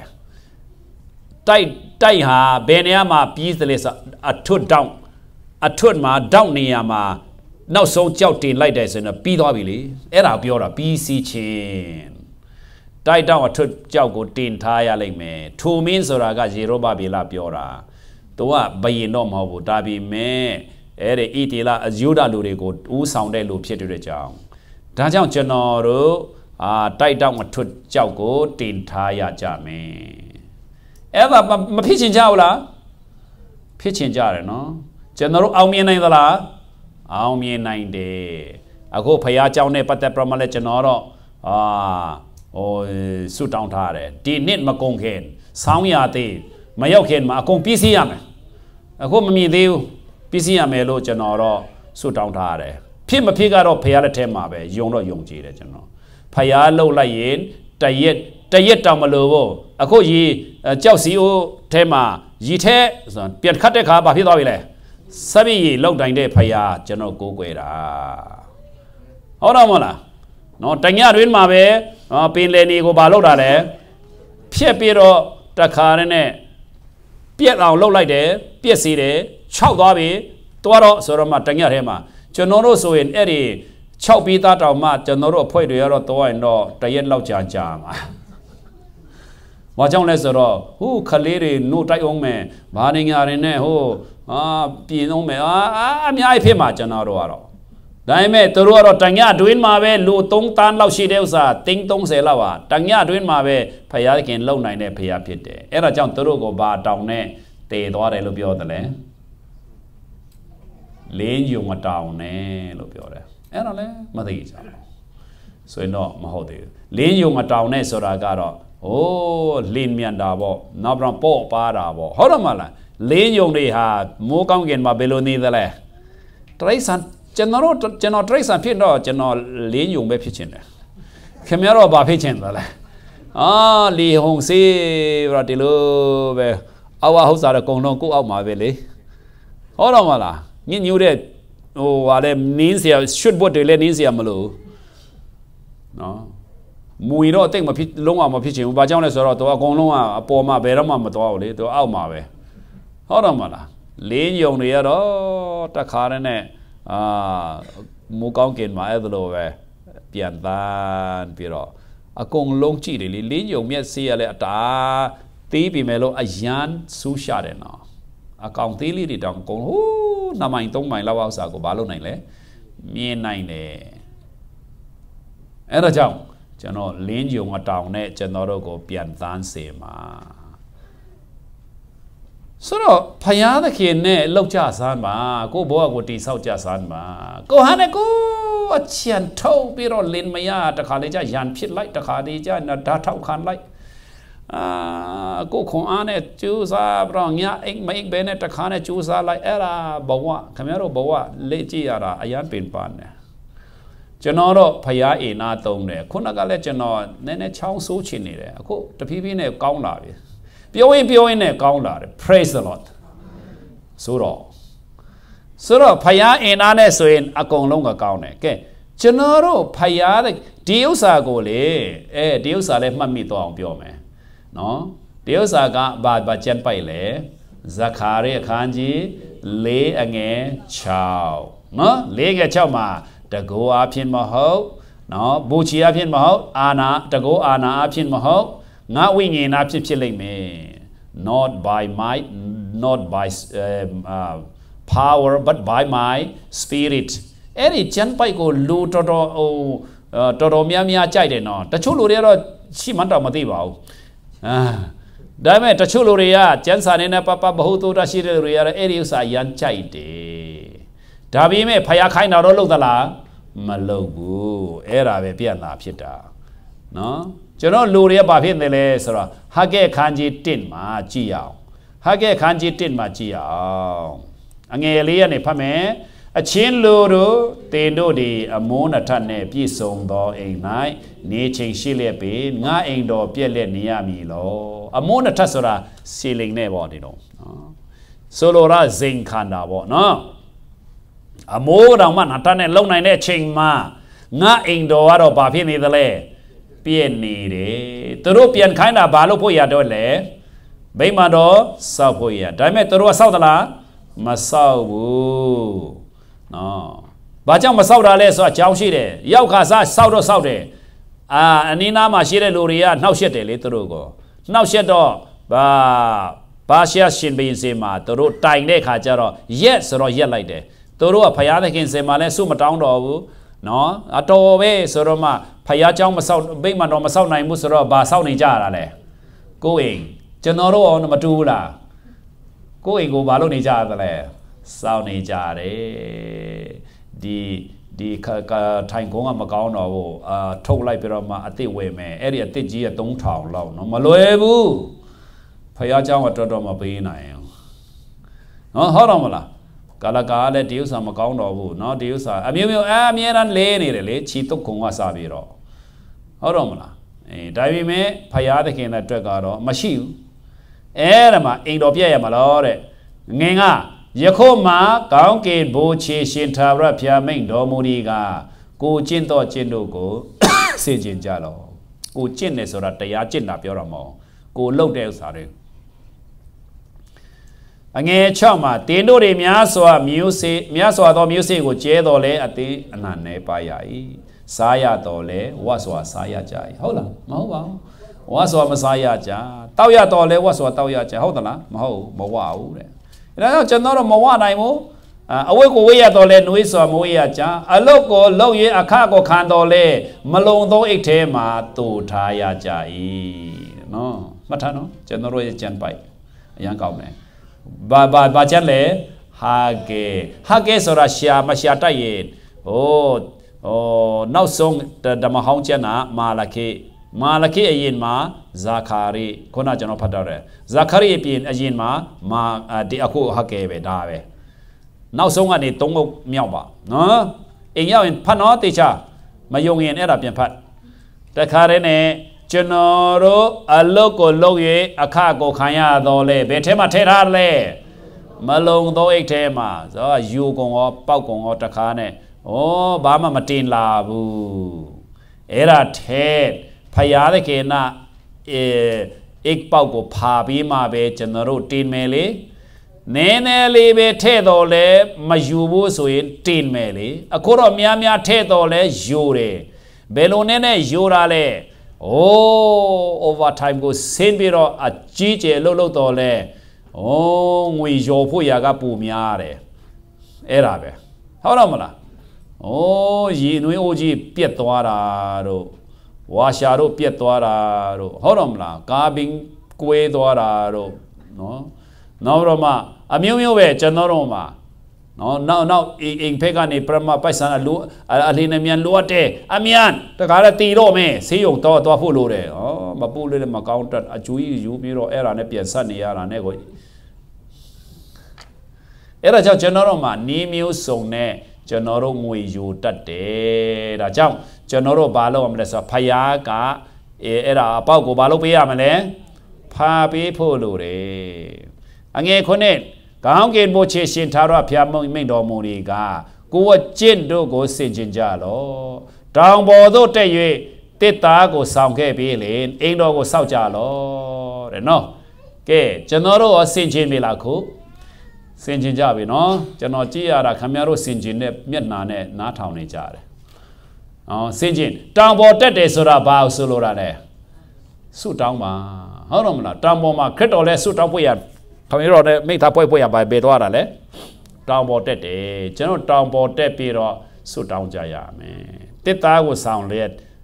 တိုက်ဟာဘယ်နေရာမှာပြီးသလဲဆိုအထွတ်တောင်းအထွတ်မှာတောင်းနေရာမှာနောက်ဆုံးကြောက်တင်လိုက်တယ်ဆိုရင်ပြီးသွားပြီလေအဲ့ဒါပြောတာပြီးစီချင်းတိုက်တောင်းအထွတ်ကြောက်ကိုတင်ထားရလိမ့်မယ်ထိုမင်းဆိုတာကယေရောဘဗေလပြောတာသူကဘယင်တော့မဟုတ်ဘူးဒါပေမဲ့အဲ့ဒီဣတိလအယူဒလူတွေကိုဦးဆောင်တဲ့လူဖြစ်တဲ့ကြောင့်ဒါကြောင့်ကျွန်တော်တို့တိုက်တောင်းအထွတ်ကြောက်ကိုတင်ထားရကြမယ်အဲ့ဒါမဖြစ်ချင်ကြဘူးလားဖြစ်ချင်ကြတယ်နော်ကျွန်တော်တို့အောင်မြင်နိုင်သလားအောင်မြင်နိုင်တယ်အခုဖယားเจ้าနဲ့ပတ်သက်ပြမလဲကျွန်တော်တော့ဆုတောင်းထားတယ်ဒီနှစ်မကုန်ခင်ဆောင်းရသေးမရောက်ခင်မှာအကုန်ပြီးစီးရမယ်အခုမမြင်သေးဘူးပြီးစီးရမယ်လို့ကျွန်တော်တော့ဆုတောင်းထားတယ်ဖြစ်မဖြစ်ကတော့ဖယားလက်ထဲမှာပဲယုံတော့ယုံကြည်တယ်ကျွန်တော်ဖယားလှုပ်လိုက်ရင်တရက်တောင်မလို့ဘူးအခုရီကြောက်စီအိုးထဲမှာရီထဲပြန်ခတ်တဲ့ခါဘာဖြစ်သွားပြီလဲစပည့်ရီလောက်တိုင်းတဲ့ဖယားကျွန်တော်ကိုးကွယ်တာဟုတ်တော့မလားနော်တညတွင်မှာပဲပင်လယ်နေကိုဘာလုပ်တာလဲဖြက်ပြီးတော့တခါနဲ့ပြက်အောင်လှုပ်လိုက်တယ်ပြက်စီတယ်ခြောက်သွားပြီသွားတော့ဆိုတော့မှတညထဲမှာကျွန်တော်တို့ဆိုရင်အဲ့ဒီ6ပြီးသားတောင်မှကျွန်တော်တို့အဖွဲ့တွေကတော့တော့ရင်တော့တရက်လောက်ကြာမှာဘာကြောင့်လဲဆိုတော့ခလေးတွေနို့တိုက်အောင်မယ်ဘာနေညာတွေနဲ့ပြင်အောင်မယ်အများကြီးဖြစ်မှာကျွန်တော်တို့ကတော့ဒါပေမဲ့သူတို့ကတော့တညတွင်းမှာပဲလူ3တန်းလောက်ရှိတဲ့ဥစ္စာတင်း30လောက်ပါတညတွင်းမှာပဲဖယားခင်လုံနိုင်တဲ့ဖယားဖြစ်တယ်အဲ့ဒါကြောင့်သူတို့ကိုဘာတောင်းနဲ့တည်သွားတယ်လို့ပြောတယ်လေလင်းယုံမတောင်းနဲ့လို့ပြောတယ်အဲ့တော့လေမသိကြဘူးဆိုရင်တော့မဟုတ်သေးဘူးလင်းယုံမတောင်းနဲ့ဆိုတာကတော့လင်းမြန်တာပေါ့နောက်ပြန်ပေါ့ပါတာပေါ့ဟုတ်တယ်မလားလင်းယုံတွေဟာမိုးကောင်းကင်မှာဘယ်လိုနေသလဲတရိษံကျွန်တော်တရိษံဖြစ်တော့ကျွန်တော်လင်းယုံပဲဖြစ်ချင်တယ်ခင်ဗျားတော့ဘာဖြစ်ချင်သလဲလီဟုံစေးပြီးတော့ဒီလိုပဲအောက်ဟုတ်စားတော့ကုံလုံးကိုအောက်မှာပဲလေဟုတ်တော့မလားညညူတဲ့ဟာလဲနင်းเสียရှွတ်ဘတ်တွေလဲနင်းเสียမလို့နော်မူရီတော့တိတ်မဖြစ်လုံးအောင်မဖြစ်ချင်ဘူးဘာကြောင့်လဲဆိုတော့သူအကုန်လုံးကအပေါ်မှာဘယ်တော့မှမသွားဘူးလေသူအောက်မှာပဲဟုတ်တော့မလားလင်းယုံတွေရတော့တခါတည်းနဲ့မူကောင်းကင်မှာအဲ့လိုပဲပြန်တန်းပြီးတော့အကုန်လုံးကြည့်တယ်လေလင်းယုံမျက်စိရလဲအတားသေးပြီမဲ့လို့အရန်ဆူးရှာတယ်နော်အကောင်သေးလေးတွေတောင်အကုန်2မိုင်3မိုင်လောက်အောက်စာကိုဘာလုပ်နိုင်လဲမြင်နိုင်တယ်အဲ့ဒါကြောင့်ကျွန်တော်လင်းယုံအတောင်နဲ့ကျွန်တော်တို့ကိုပြန်တန်းစေမှာဆိုတော့ဖယားသခင်နဲ့လောက်ကြစမ်းပါကိုဘောကကိုတီဆောက်ကြစမ်းပါကိုဟာနဲ့ကိုအချန်ထုတ်ပြီးတော့လင်းမရတခါလေကြရန်ဖြစ်လိုက်တခါလေကြဓာတ်ထောက်ခံလိုက်ကိုခွန်အားနဲ့ကျူးစားပြီးတော့ညအိမ်မအိမ်ပဲနဲ့တခါနဲ့ကျူးစားလိုက်အဲ့ဒါဘဝခင်ဗျားတို့ဘဝလေ့ကြည့်ရတာအရန်ပင်ပန်းတယ်ကျွန်တော်တော့ဖယားအိနာသုံးတယ်ခုနကလည်းကျွန်တော်နည်းနည်းချောင်းဆိုးချင်နေတယ်အခုတဖြည်းဖြည်းနဲ့ကောင်းလာပြီပြောရင်နဲ့ကောင်းလာတယ် praise the lord ဆိုတော့ဖယားအိနာနဲ့ဆိုရင်အကုန်လုံးကကောင်းတယ်ကဲကျွန်တော်တို့ဖယားဒီဥစ္စာကိုလေဒီဥစ္စာလည်းမှတ်မိတော့အောင်ပြောမယ်နော်ဒီဥစ္စာကဘာကျန်ပိုက်လဲဇခါရိအခန်းကြီး4အငယ်6နော်4ငယ်6မှာတကောအဖြစ်မဟုတ်နော်ဘူချီအဖြစ်မဟုတ်အာနာတကောအာနာအဖြစ်မဟုတ်ငါဝိညာဉ်အဖြစ်လိမ့်မယ် not by might not by power but by my spirit အဲ့ဒီကျန်ပိုက်ကိုလူတော်တော်များကြိုက်တယ်နော်တချို့လူတွေကတော့ရှိမှတော့မသိပါဘူးဒါပေမဲ့တချို့လူတွေကကျန်စာနေနဲ့ပပဘဟုတုတရှိတဲ့လူတွေကတော့အဲ့ဒီဥစ္စာရမ်းကြိုက်တယ်ဒါပေမဲ့ဖယားခိုင်းတာတော့လုပ်သလားမလုပ်ဘူးအဲ့ဒါပဲပြန်လာဖြစ်တာနော်ကျွန်တော်လူတွေကဘာဖြစ်နေလဲဆိုတော့ဟဂဲခန်းကြီး1မှာကြည့်အောင်ဟဂဲခန်းကြီး1မှာကြည့်အောင်အငယ်လေးကနေဖတ်မယ်အချင်းလူတို့တင်တို့ဒီအမုန်းအထက်နဲ့ပြည့်စုံသောအိမ်၌နေချိန်ရှိလျက်ပေငါအိမ်တော်ပြက်လက်နေရမည်လောအမုန်းအထက်ဆိုတာစီလင်နဲ့ပေါ့ဒီတော့နော်ဆိုလိုတာဇင်ခန္ဓာပေါ့နော်အမိုးတော်မှနာတနဲ့လုံနိုင်တဲ့ချိန်မှာငါအိမ်တော်ကတော့ဘာဖြစ်နေသလဲပြည့်နေတယ်သူတို့ပြန်ခိုင်းတာဘာလို့ဖို့ရတော့လဲဗိမာန်တော်စောက်ဖို့ရဒါပေမဲ့သူတို့ကစောက်သလားမစောက်ဘူးနော်ဘာကြောင့်မစောက်တာလဲဆိုတော့အကြောင်းရှိတယ်ရောက်ခါစားစောက်တော့စောက်တယ်အနီးနားမှာရှိတဲ့လူတွေကနှောက်ရက်တယ်လေသူတို့ကိုနှောက်ရက်တော့ဘာရှာရှင်ဘင်းစင်မှာသူတို့တိုင်တဲ့ခါကျတော့ရက်ဆိုတော့ရက်လိုက်တယ်သူတို့ကဖယားသခင်စင်မှာလဲစုမတောင်းတော့ဘူးနော်အတော်ပဲဆိုတော့မှဖယားเจ้าမဆောက်ဗိမာန်တော်မဆောက်နိုင်ဘူးဆိုတော့ဘာဆောက်နေကြရတာလဲကိုယ်အိမ်ကျွန်တော်တို့အောင်မတူဘူးလားကိုယ့်အိမ်ကိုဘာလို့နေကြရသလဲစောင့်နေကြတယ်ဒီထိုင်ကုန်းကမကောင်းတော့ဘူးထုတ်လိုက်ပြီးတော့မှအစ်စ်ဝယ်မယ်အဲ့ဒီအစ်စ်ကြီးက3000လောက်နော်မလွယ်ဘူးဖယားเจ้าကတော်တော်မပေးနိုင်နော်ဟုတ်တော့မလားကာလကာလည်းဒီဥစ္စာမကောင်းတော့ဘူးနော်ဒီဥစ္စာအမျိုးမျိုးအမြဲတမ်းလဲနေတယ်လေချီတုတ်ကုံကစားပြီးတော့ဟုတ်တော့မလားဒါပေမဲ့ဖယားသခင်တဲ့အတွက်ကတော့မရှိဘူးအဲ့ဒါမှအိမ်တော်ပြည့်ရမှာလို့တဲ့ငင်ကယခုမှကောင်းကင်ဘိုးချေရှင်သာရဖျားမိန်တော်မူဒီကကိုကျင့်တော့ကျင့်တို့ကိုစေကျင်ကြလောကိုကျင့်နေဆိုတာတရားကျင့်တာပြောတာမဟုတ်ကိုလှုပ်တဲ့ဥစ္စာတွေအငယ်6မှာတင်းတို့တွေများစွာသောမျိုးစေ့ကိုကျဲတော်လဲအသေးအနံ့နေပါရ၏စားရတော်လဲဝတ်စွာစားရကြ၏ဟုတ်လားမဟုတ်ပါဘူးဝတ်စွာမစားရကြတောက်ရတော်လဲဝတ်စွာတောက်ရကြဟုတ်သလားမဟုတ်မဝဘူးတဲ့ဒါကြောင့်ကျွန်တော်တို့မဝနိုင်ဘူးအဝိကိုဝေးရတော်လဲနှွေးစွာမဝေးရကြအလုတ်ကိုလှုပ်ရအခကိုခံတော်လဲမလုံသောအိတ်ထဲမှာတူထားရကြ၏နော်မှတ်ထားနော်ကျွန်တော်တို့ရဲ့ကြံပိုက်အရန်ကောင်းတယ်ဘာကျန်လဲဟာကဲဆိုတာရှာမရှာတိုက်ရဲ့နောက်ဆုံးဓမ္မဟောင်းကျန်တာမာလခေအရင်မှာဇာခာရီခုနကျွန်တော်ဖတ်တော့တယ်ဇာခာရီအပြင်အရင်မှာဒီအခုဟာကဲပဲဒါပဲနောက်ဆုံးကနေ3ခုမြောက်ပါနော်အိမ်ရောက်ရင်ဖတ်နော်တေချာမယုံရင်အဲ့ဒါပြန်ဖတ်တခါတည်းနဲ့ကျွန်တော်တို့အလုတ်ကိုလှုပ်၍အခကိုခံရတော့လေဘယ်ထဲမှာထည့်ထားလဲမလုံသောအိတ်ထဲမှာဆိုယူကုံရောပေါက်ကုံရောတခါနဲ့ဘာမှမတင်လာဘူးအဲ့ဒါထဲဖယားတဲ့ကေနာအိတ်ပေါက်ကိုဖာပြီးမှပဲကျွန်တော်တို့တင်မယ်လေနည်းနည်းလေးပဲထဲ့တော်လဲမယူဘူးဆိုရင်တင်မယ်လေအခုတော့များထဲ့တော်လဲယူတယ်ဘယ်လိုနဲ့ယူတာလဲovertime ကိုဆင်းပြီးတော့အကြီးကျယ်လှုပ်တော်လဲငွေရောဖို့ရာကပူများတယ်အဲ့ဒါပဲဟုတ်တော့မလားရေနွေးအိုးကြီးပြက်သွားတာတို့ဝါရှာတို့ပြက်သွားတာတို့ဟုတ်တော့မလားကားဘင်းကွေးသွားတာတို့နော်နောက်တော့မှအမျိုးမျိုးပဲကျွန်တော်တို့မှာနော်နောက်အိမ်ဖက်ကနေပရမပိုက်ဆံအလင်းနဲ့မြန်လိုအပ်တယ်အမြန်တခါလဲတီတော့မယ်ဆေးရုံတော့ဖို့လိုတယ်မပူလို့မကောင်းတတ်အကျူကြီးယူပြီးတော့အဲ့ဒါနဲ့ပြန်ဆက်နေရတာနဲ့ကိုအဲ့ဒါကြောင့်ကျွန်တော်တို့မှာနီးမျိုးစုံနဲ့ကျွန်တော်တို့ငွေယူတတ်တယ်ဒါကြောင့်ကျွန်တော်တို့ဘာလုပ်ရမလဲဆိုတော့ဖယားကအဲ့ဒါအပေါက်ကိုဘာလုပ်ပေးရမလဲဖာပေးဖို့လိုတယ်အငယ်ခုနှစ်ကောင်းကင်ဘုရားရှင်သာရဖျားမိန်တော်မူဒီကကိုယ်ကျင့်တို့ကိုစင်ကျင်ကြလောတောင်ပေါ်သို့တက်၍တစ်သားကိုဆောင်ခဲ့ပြီးလေအိမ်တော်ကိုစောက်ကြလောတဲ့နော်ကဲကျွန်တော်တို့စင်ကျင်ပြီလားခုစင်ကျင်ကြပြီနော်ကျွန်တော်ကြည့်ရတာခင်ဗျားတို့စင်ကျင်တဲ့မျက်နှာနဲ့နားထောင်နေကြတယ်စင်ကျင်တောင်ပေါ်တက်တယ်ဆိုတာဘာလို့ဆိုလိုတာလဲဆုတောင်းပါဟုတ်တော့မလားတောင်ပေါ်မှာခရစ်တော်လဲဆုတောင်းပွေရခင်ဗျားတို့နဲ့မိသားပွေရပါဘယ်သွားတာလဲတောင်ပေါ်တက်တယ်ကျွန်တော်တောင်ပေါ်တက်ပြီးတော့ဆုတောင်းကြရမယ်တစ်သားကိုဆောင်လဲ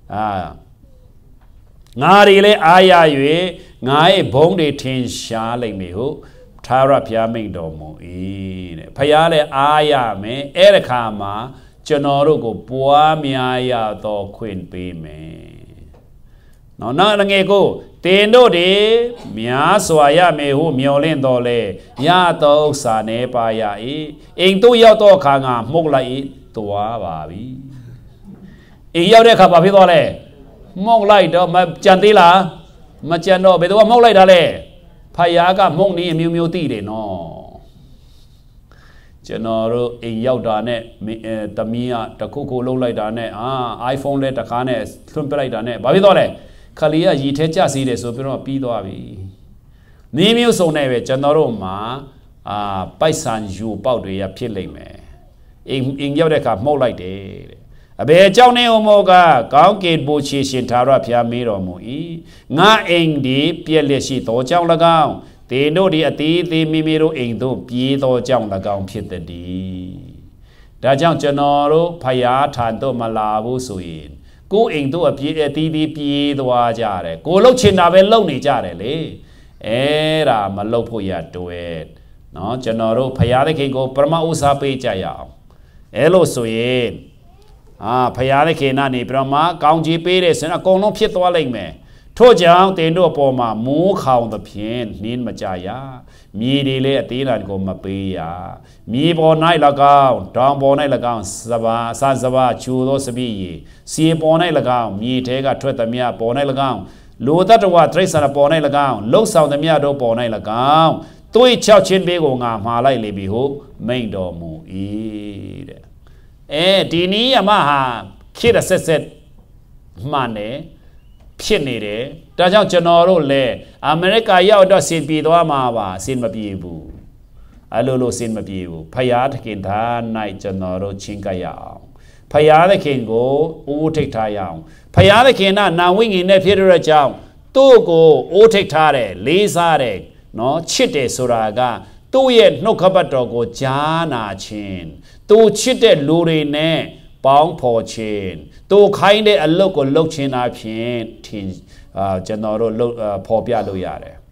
ငါတွေလဲအားရ၍ငါရဲ့ဘုံတွေထင်ရှားလိမ့်မည်ဟုသာရဖျားမိန်တော်မူ၏တဲ့ဖျားလဲအားရမယ်အဲ့ဒီခါမှာကျွန်တော်တို့ကိုပွားများရသောခွင့်ပေးမယ်နောက်ငယ်ကိုတင်တို့တွေများစွာရမယ်ဟုမျှော်လင့်တော်လဲရသောဥစ္စာနေပါရ၏အိမ်တို့ရောက်တော့အခါငါမှုတ်လိုက်၏သွားပါပြီအိမ်ရောက်တဲ့အခါဘာဖြစ်သွားလဲမှုတ်လိုက်တော့မကြံသေးလားမကြံတော့ဘယ်တော့မှုတ်လိုက်တာလဲဖယားကမှုန့်နေအမျိုးမျိုးသိတယ်နော်ကျွန်တော်တို့အိမ်ရောက်တာနဲ့တမီးကတခုလုံးလိုက်တာနဲ့iPhone လဲတခါနဲ့လွှင့်ပလိုက်တာနဲ့ဘာဖြစ်သွားလဲခလီကရီထဲကျစီးတယ်ဆိုပြီးတော့ပြီးသွားပြီနေမျိုးစုံနဲ့ပဲကျွန်တော်တို့မှာပိုက်ဆံယူပေါက်တွေရဖြစ်လိမ့်မယ်အိမ်ရောက်တဲ့အခါမှုတ်လိုက်တယ်တဲ့အဘယ်ကြောင့်နေအောင်မို့ကကောင်းကင်ဘုရားရှင်သာရဖျားမေးတော်မူ၏ငါအိမ်ဒီပြည့်လက်ရှိသောကြောင့်၎င်းတေတို့ဒီအသေးသေးမိမိတို့အိမ်တို့ပြေးသောကြောင့်၎င်းဖြစ်သည်ဒါကြောင့်ကျွန်တော်တို့ဖယားထံတို့မလာဘူးဆိုရင်ကိုယ်အိမ်တို့အပြေးအသီးပြေးသွားကြတယ်ကိုလှုပ်ချင်တာပဲလှုပ်နေကြတယ်လေ era malopo ya do it no general payade ke go parma usa pe cha ya elo so yin payade ke na ni brahma kaung ji pe de sin a kong long phit twa lai me tho jang tin do apaw ma mo khaung the phin nin ma cha ya mi de le a te nan ko ma pe ya mi paw nai la kaung dong paw nai la kaung saba sa saba chu do sabi yi si paw nai la kaung mi the ka thwet tamya paw nai la kaung lo tat wa traisa paw nai la kaung lok saung tamya do paw nai la kaung tôi chào trên bề của ngà mà lại lấy bị hú mình đồ mù ý đấy đi ní à mà ha khi đã xét mà nè phiền này đấy ta chẳng cho nó rồi lệ America yêu đó xin bị đó mà xin mà bị bu alo xin mà bị bu phải à thì kiến thà này cho nó rồi chính cái yao phải à thì kiến go u thích thà yao phải à thì kiến na wing in này phía rồi chào tôi go u thích thà đấy lý sa đấy nó chít để sura ga tôi ye nó khắp đó có giá na chín tôi chít để luri nè bóng phò chín tôi khai để ăn lúc có lúc chín à phiền thì cho nó rồi lúc phò bia lúc ya đấy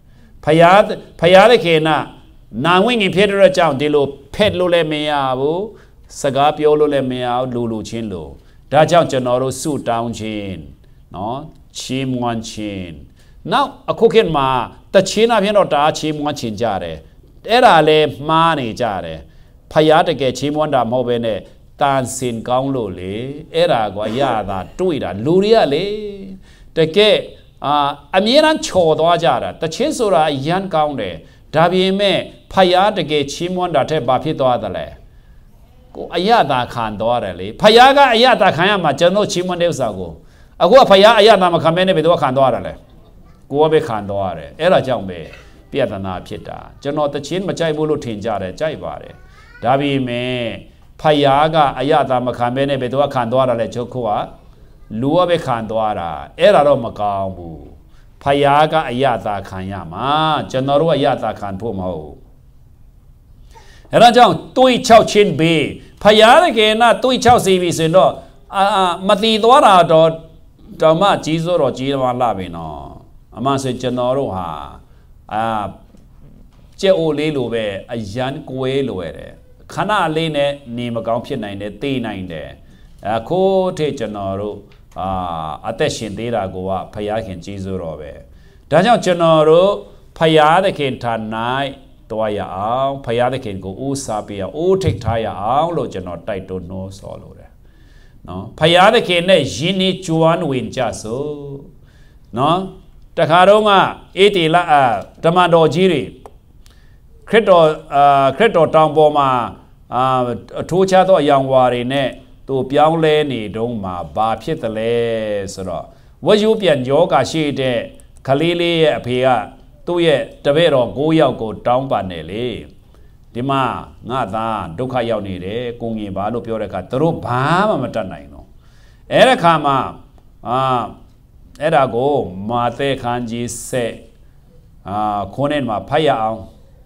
phải đấy cái na nguyên nghiệp phía đó chào đi lúc phết lúc lên mày áo saga piao lúc lên mày áo lulu chín lúc đã chào cho nó rồi su down chín nó chim ngoan chín now a cooking ma ta china phiền đó ta chim ngoan chín cha đấy era le ma này cha đấy phải để cái chim ngoan đã mau bên này tan xin cao lộ lệ era qua ya da đuôi da luria lệ để cái amiran cho đó cha đấy ta chén số ra yan cao đấy đặc biệt mấy phải để cái chim ngoan đã thấy bảo phiền đó đấy cô ayah đã khăn đó đấy phải cái ayah đã khăn mà cho nó chim ngoan đều sao cô cô phải ayah đã mà khăn bên này bị đó khăn đó đấy cô bị khăn đó đấy era chẳng bị biết là na biết đã cho nó ta chén mà chạy bù lô thiên cha đấy chạy vào đấy đặc biệt mấy phải cái ayah đã mà khăn bên này bị đó khăn đó đấy cho cô lúa bị khăn đó ra era đó mà cao bu phải cái ayah đã khăn ya mà cho nó rồi ayah đã khăn phụ mẫu era chẳng tôi chào trên bề phải cái na tôi chào gì vì sao đó mà tí đó ra đó mà chỉ số rồi chỉ là làm gì nó mà sẽ cho nó rồi ha chế ô lê lô về yan quê lô về khả năng lên này ni mà cao phiền này này tê này đấy cô thế cho nó rồi tại hiện tại là cô phải hiện chỉ số rồi về đó chẳng cho nó rồi phải để hiện thành này tôi áo phải để hiện cô u sa bia u thích thay áo lo cho nó tay đồ nó xỏ lo đấy nó phải để hiện này yini chuan win cha số nó ta khá đúng ý thì là tâm an đồ gì đi khết đồ trong bộ mà thu cha tôi yang hòa đi nè tôi biểu lên đi đúng mà ba phiết lệ rồi đó với dù biển gió cả sĩ để khali lệ phía tôi tập về rồi cố yêu cố trong bản này đi thì mà ngã ta đúc khai yêu này đấy cùng như bà lúc biểu ra cả tôi ba mà trận này nó ấy là mà era go mate khanji se khonen ma phaya aung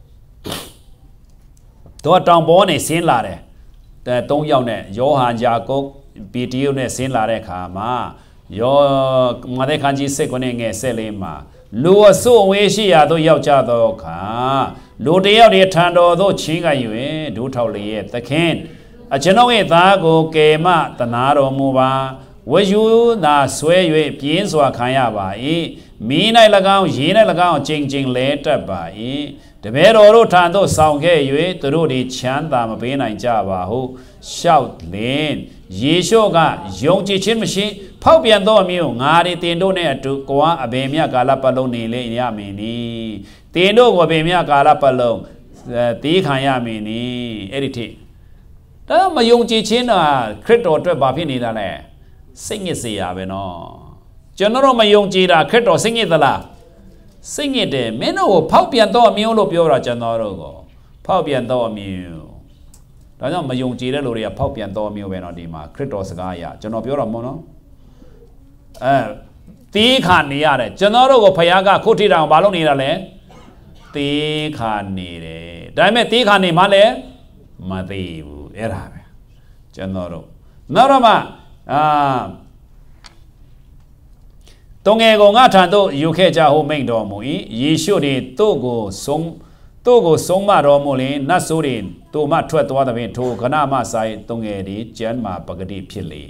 to tong bo ne sin la de tong yaw ne yohan jacob ptu ne sin la de kha ma yo mate khanji se khonen nge se le ma lu so we shi ya to yaw cha do kha lu tayaw de than do do chin ga yue du thau le ye takhin a chano ye tha ko ke ma tana ro mu ba với dù na xuôi về biến số khai ya vậy mi này là cao gì này là cao chính chính lệ tập vậy để bé rồi thằng đó sau cái về từ đó đi chán ta mà bên này cha vào hú shout lên Giêsu cái dùng chỉ trên mà xí phao biến đó miêu ngã đi tiền đó này tụ qua ở bên miệng cả là palong này lên nhà mình đi tiền đó qua bên miệng cả là palong tí khai ya mình đi edit đó mà dùng chỉ trên là crypto tôi bảo phiền này là này sinh nhật gì à vậy nó cho nó mà dùng chỉ là khét đồ sinh nhật là sinh nhật đấy mấy nó phao biến đó miêu lo biểu ra cho nó rồi phao biến đó miêu đó là mà dùng chỉ đấy rồi phao biến đó miêu vậy nó đi mà khét đồ sgai à cho nó biểu ra món nó tí khăn này à đấy cho nó rồi phải cái khốt thì rằng bao lâu này là lẽ tí khăn này đấy đại mấy tí khăn này mà lẽ mà tí era cho nó rồi mà Tông nghe của ngã thằng tôi yêu khe cha hồ mình đó mũi Giêsu đi tôi có sống mà đó mũi nát số đi tôi mà thuê tôi đã bên thu cái nào mà sai tông nghe đi chén mà bạc đi phiền lì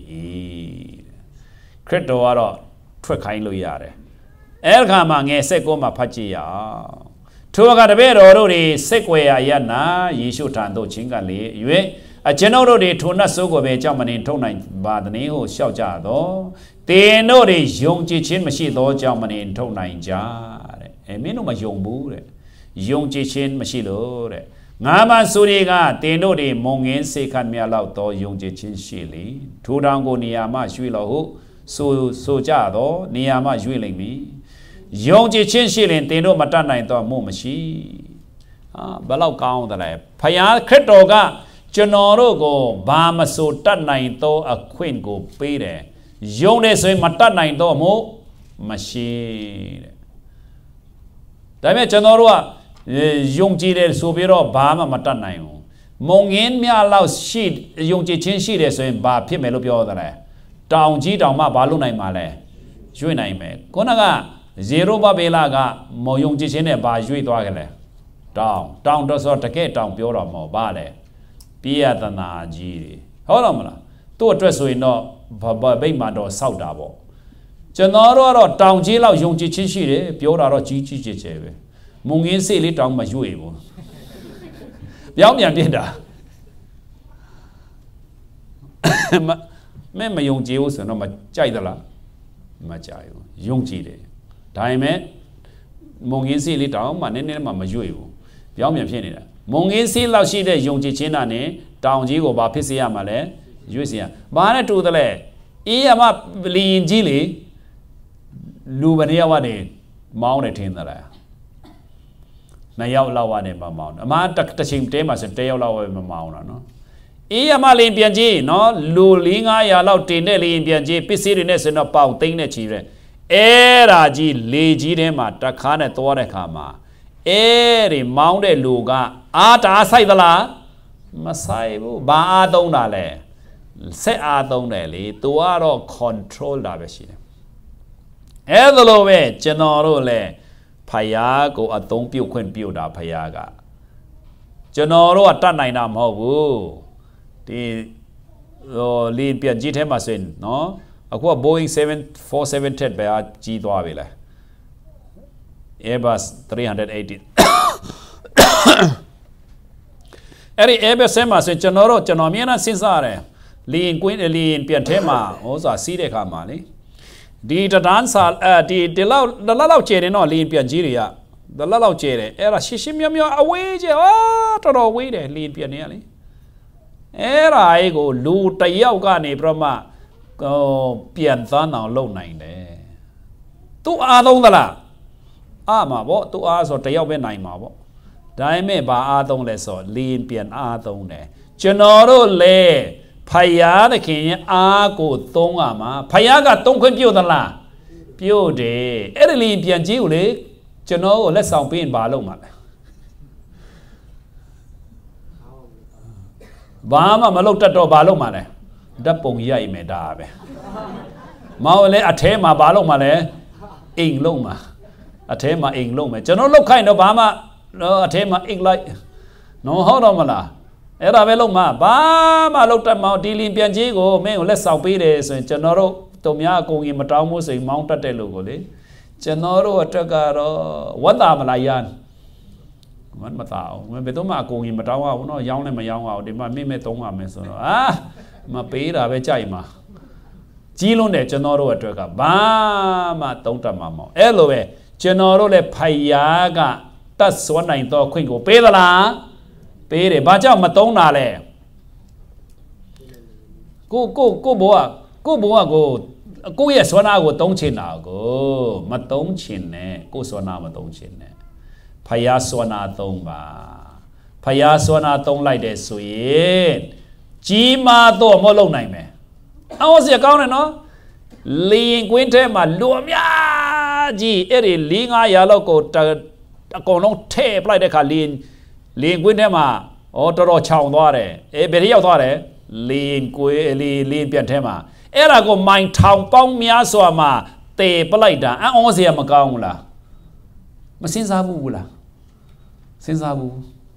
Christo đó thuê khai lùi à đấy El kham mà nghe sẽ có mà phát chi à thua cái đấy rồi đi sẽ quay à na Giêsu thằng tôi chính cái lý vậy trên đó đi thu nát số của bên trong mình thông này bà này hồ sao cha đó tiền đó đi dùng chỉ trên mà xí đó cho mình thông này cha em biết nó mà dùng bù đấy dùng chỉ trên mà xí đó đấy ngã mà số đi cả tiền đó đi mong nghe sẽ khăn mía lao to dùng chỉ trên xí lý thu đang có nia mà suy lao hú số cha đó nia mà suy lên mi dùng chỉ trên xí lên tiền đó mà trả này to mua mà xí bà lao cao đó này phải khét đồ cả cho nó đó có ba mà số trả này to ở khuyên của bê đấy dùng để xoay mặt tát này to mũ mà xí đại mấy cho nó rồi dùng chỉ để số bê đó ba mà mặt tát này mong yên mía lao xí dùng chỉ trên xí để xoay ba phía mấy lúc biểu đó này trồng chỉ trồng mà ba lúc này mà này duy này mấy con nào zero ba bê la cả mà dùng chỉ trên này ba duy toa cái này trồng đó số cái trồng biểu đó mà ba này bia ta na gì hết rồi mà tôi dress rồi nó bà bây mà đó sau đó bộ cho nó đó trồng chỉ là dùng chỉ chính sĩ đấy biểu đó chỉ về mong yên sĩ lý trồng mà vui bộ biểu miệng đi đã mà dùng chỉ của nó mà chạy đó là mà chạy dùng chỉ đấy đại mấy mong yên sĩ lý trồng mà nên mà vui bộ biểu miệng thế này đó mong yên sĩ lao sĩ đấy dùng chỉ trên này trồng chỉ của bà phía sau mà đấy vui gì à bà này trụ đó lẽ ý mà liền chỉ lý lưu bên nhau này máu này thiên đó là này nhau lâu này mà máu mà tất chim té mà sẽ té lâu mà máu nó ý mà liền biển chỉ nó lưu liền ngay à lâu trên đây liền biển chỉ biết gì này sẽ nó bao tính này chỉ rồi ra chỉ lì chỉ đấy mà tất cả này to này cả mà thì máu này lưu cả ta sai đó là mà sai bu ba đông là lẽ sẽ đông này lý tôi đó control đã về gì ấy đó về cho nó rồi lẽ phải có đông biểu khuyên biểu đã phải cả cho nó rồi ta này làm hậu bu thì liên biển chỉ thế mà xin nó có Boeing 747 về chỉ toa về lại Airbus 380 ấy Airbus mà xin cho nó miễn là xin ra đấy liền biển thế mà ố giả xí để khám mà đi đi đàn sa đi lao chơi đấy nó liền biển gì đấy à lao chơi đấy era xí miêu away chứ đó away đấy liền biển này đấy era ai có lú tay áo cái này mà biển sao nào lâu này đấy tu đông đó là mà bộ tu số tay áo bên này mà bộ đại mấy bà đông là số liền biển đông đấy cho nó rồi lẽ phải đấy khi của đông mà phải cái đông khuyên biểu đó là biểu đấy ấy liền biển chỉ rồi cho nó là xong biển bà lâu mà bà mà lâu tất đó bà lâu mà này đắp bông dây mẹ đà về mau lấy thế mà bà lâu mà này in lâu mà thế mà in lâu mà cho nó lúc khai nó bà mà nó thế mà in lại nó hết rồi mà là ấy là về lúc mà bà mà lúc đó mà đi liền biển chỉ của mấy người lấy xong biển để cho nó rồi tụi mình cùng im mà trao mua gì mong tất đều của đấy cho nó rồi cho cái đó vấn đề mà lại ăn vẫn mà tạo mà bây giờ mà cùng im mà trao vào nó giống này mà giống vào thì mà mấy tông vào mấy số nó mà bí là về chạy mà chỉ luôn để cho nó rồi cho cái bà mà tông trầm mà mỏ ấy rồi về cho nó rồi để phải cái tất số này to khuyên của bí là bí để bà cháu mà tông nào lẽ cô bố cô也说那个东西那个嘛东西呢cô说那么东西呢phải说那东吧phải说那东来的水chỉ mà to mà lâu này mẹ ông sẽ cao này nó liên quan thế mà luộc ya gì ấy thì liên ngay ya lâu còn nó thế lại để cả liên quan thế mà đó chào đó đấy ấy bây giờ đó đấy liên biển thế mà ấy là có mạnh thòng bông mía xòa mà te palaita an ose makaungla masin sabu la sin sabu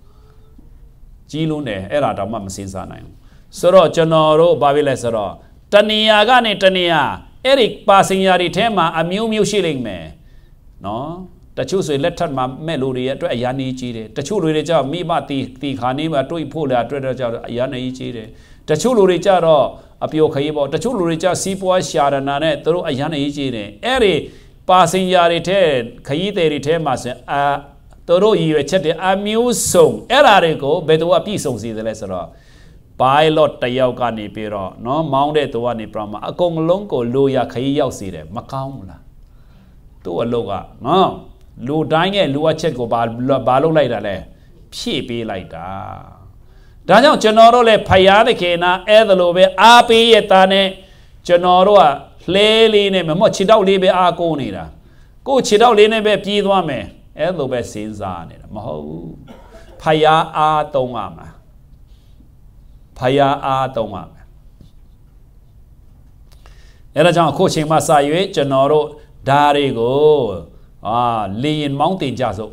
jilune era dama masin sa nai soro chano babile soro taniya gane taniya Eric passing yari tema a miu shi ling me no ta chu sui let that ma me lu ri atwet ayan ni ji de ta chu lu ri ja mi ma ti khani ma twai pho la atwet ja ayan ni ji de ta chu lu ri ja ro a pyo khai bo ta chu lu ri ja si pwa sharana ne tu ro ayan ni ji de eri passing yari the khai te ri the ma sin a tu ro yi yue chet de a miu song era re ko be tu a pi song si de le so ro pilot တယောက်ကနေပြီးတော့เนาะမောင်းတဲ့သူကနေပြမှာအကုန်လုံးကိုလိုရခရီးရောက်စီတယ်မကောင်းဘူးလားသူ့အလုပ်ကเนาะလူတိုင်းရဲ့လူအချက်ကိုဘာလုပ်လိုက်တာလဲဖြည့်ပေးလိုက်တာဒါကြောင့်ကျွန်တော်တို့လည်းဖယားသခင်နာအဲ့ဒါလိုပဲအားပေးရတာနဲ့ကျွန်တော်တို့ကလှဲလေးနဲ့မမော့ခြေတောက်လေးပဲအားကိုးနေတာကိုခြေတောက်လေးနဲ့ပဲပြေးသွားမယ်အဲ့လိုပဲစဉ်းစားနေတာမဟုတ်ဘူးဖယားအားသုံးရမှာဖယားအားသုံးပါမယ်အဲဒါကြောင့်အခုချိန်မှစ၍ကျွန်တော်တို့ဓာတွေကိုလေရင်မောင်းတင်ကြစို့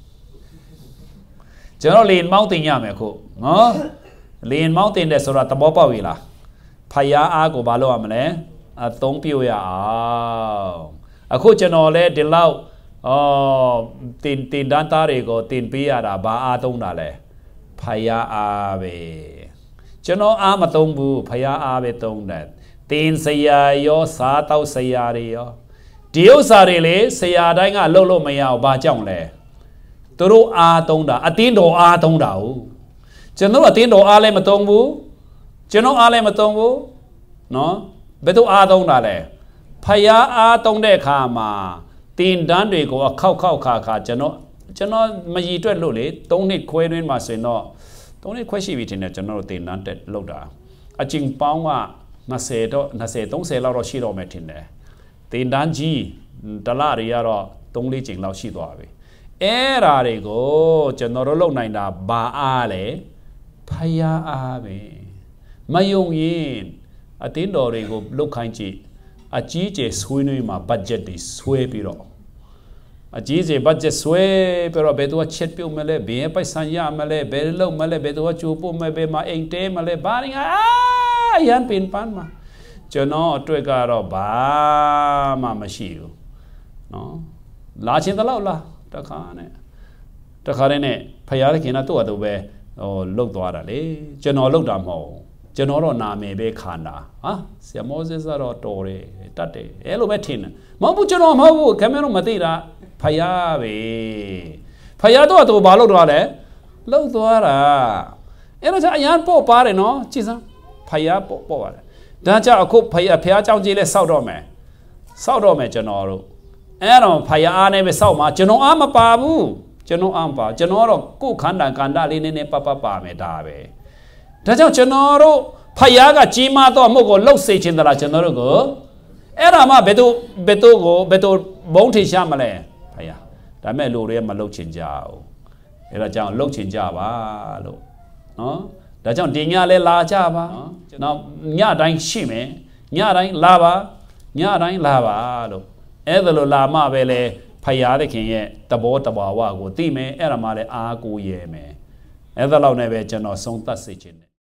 ကျွန်တော်လေရင်မောင်းတင်ရမယ်အခုနော်လေရင်မောင်းတင်တယ်ဆိုတာသဘောပေါက်ပြီလားဖယားအားကိုဘာလုပ်ရမလဲအသုံးပြုရအောင်အခုကျွန်တော်လည်းဒီလောက်တင်တန်းသားတွေကိုတင်ပေးရတာဘာအားသုံးတာလဲဖယားအားပဲကျွန်တော်အားမသုံးဘူးဖယားအားပဲသုံးတယ်တင်ဆရာရောစားတော့ဆရာတွေရောဒီဥစ္စာတွေလေဆရာတိုင်းကလှုပ်လို့မရအောင်ဘာကြောင့်လဲသူတို့အားသုံးတာအတင်းတော်အားသုံးတာဟုတ်ကျွန်တော်အတင်းတော်အားလည်းမသုံးဘူးကျွန်တော်အားလည်းမသုံးဘူးနော်ဘယ်သူအားသုံးတာလဲဖယားအားသုံးတဲ့အခါမှာတင်တန်းတွေကိုခောက်ခါကျွန်တော်မရည်တွက်လို့လေ3နှစ်ခွဲတွင်းမှာဆိုရင်တော့3နှစ်ခွဲရှိပြီထင်တယ်ကျွန်တော်တို့တင်တန်းတက်လောက်တာအကျဉ်းပေါင်းက20တော့20 30လောက်တော့ရှိတော့မယ်ထင်တယ်တင်တန်းကြီးတလတွေကတော့3-4ကျင်လောက်ရှိသွားပြီအဲ့ဓာတွေကိုကျွန်တော်တို့လုပ်နိုင်တာဘာအားလဲဖယားအားပဲမယုံရင်အတင်းတော်တွေကိုလုတ်ခိုင်းကြည့်အကြီးကျယ်ဆွေးနွေးမှာ budget တွေဆွဲပြီးတော့အကြီးကျယ် budget ဆွဲပြီးတော့ဘယ်သူကချက်ပြုတ်မလဲဘယ်ပိုက်ဆံရမလဲဘယ်လုံမလဲဘယ်သူကကြိုးပို့မလဲဘယ်မှာအိမ်တဲမလဲဘာရင်းရန်ပင်ပန်းမှာကျွန်တော်အတွက်ကတော့ဘာမှမရှိဘူးနော်လာချင်းတလောက်လားတခါနဲ့ဖယားခင်ကသူ့အတူပဲလှုပ်သွားတာလေကျွန်တော်လှုပ်တာမဟုတ်ကျွန်တော်တော့နာမည်ပဲခန္ဓာဟာဆရာမောဇက်ကတော့တော်တယ်တတ်တယ်အဲ့လိုပဲထင်တယ်မဟုတ်ဘူးကျွန်တော်မဟုတ်ဘူးခင်ဗျားတို့မသိတာဖယားပဲဖယားတော့သူဘာလုပ်သွားလဲလှုပ်သွားတာအဲ့တော့အရန်ပို့ပါတယ်နော်ကြည့်စမ်းဖယားပို့ပါတယ်ဒါကြောင့်အခုဖယားကြောင့်ကြီးလဲစောက်တော့မယ်ကျွန်တော်တို့အဲ့တော့ဖယားအားနဲ့ပဲစောက်မှာကျွန်တော်အားမပါဘူးကျွန်တော်အားမပါကျွန်တော်တော့ကိုယ်ခန္ဓာကန္တာလေးနည်းနည်းပါမယ်ဒါပဲဒါကြောင့်ကျွန်တော်တို့ဖယားကကြီးမားတော့မှုကိုလှုပ်စေခြင်းတလားကျွန်တော်တို့ကိုအဲ့ဒါမှဘယ်သူဘုံထိရှာမလဲဖယားဒါမဲ့လူတွေကမလှုပ်ချင်ကြဘူးအဲ့ဒါကြောင့်လှုပ်ချင်ကြပါလို့နော်ဒါကြောင့်ဒီညလဲလာကြပါနော်ညတိုင်းရှိမယ်ညတိုင်းလာပါလို့အဲ့ဒါလိုလာမှပဲလေဖယားသခင်ရဲ့တဘောတဘာဝကိုသိမယ်အဲ့ဒါမှလည်းအားကိုးရဲမယ်အဲ့ဒါလောက်နဲ့ပဲကျွန်တော်ဆုံးသတ်စေခြင်း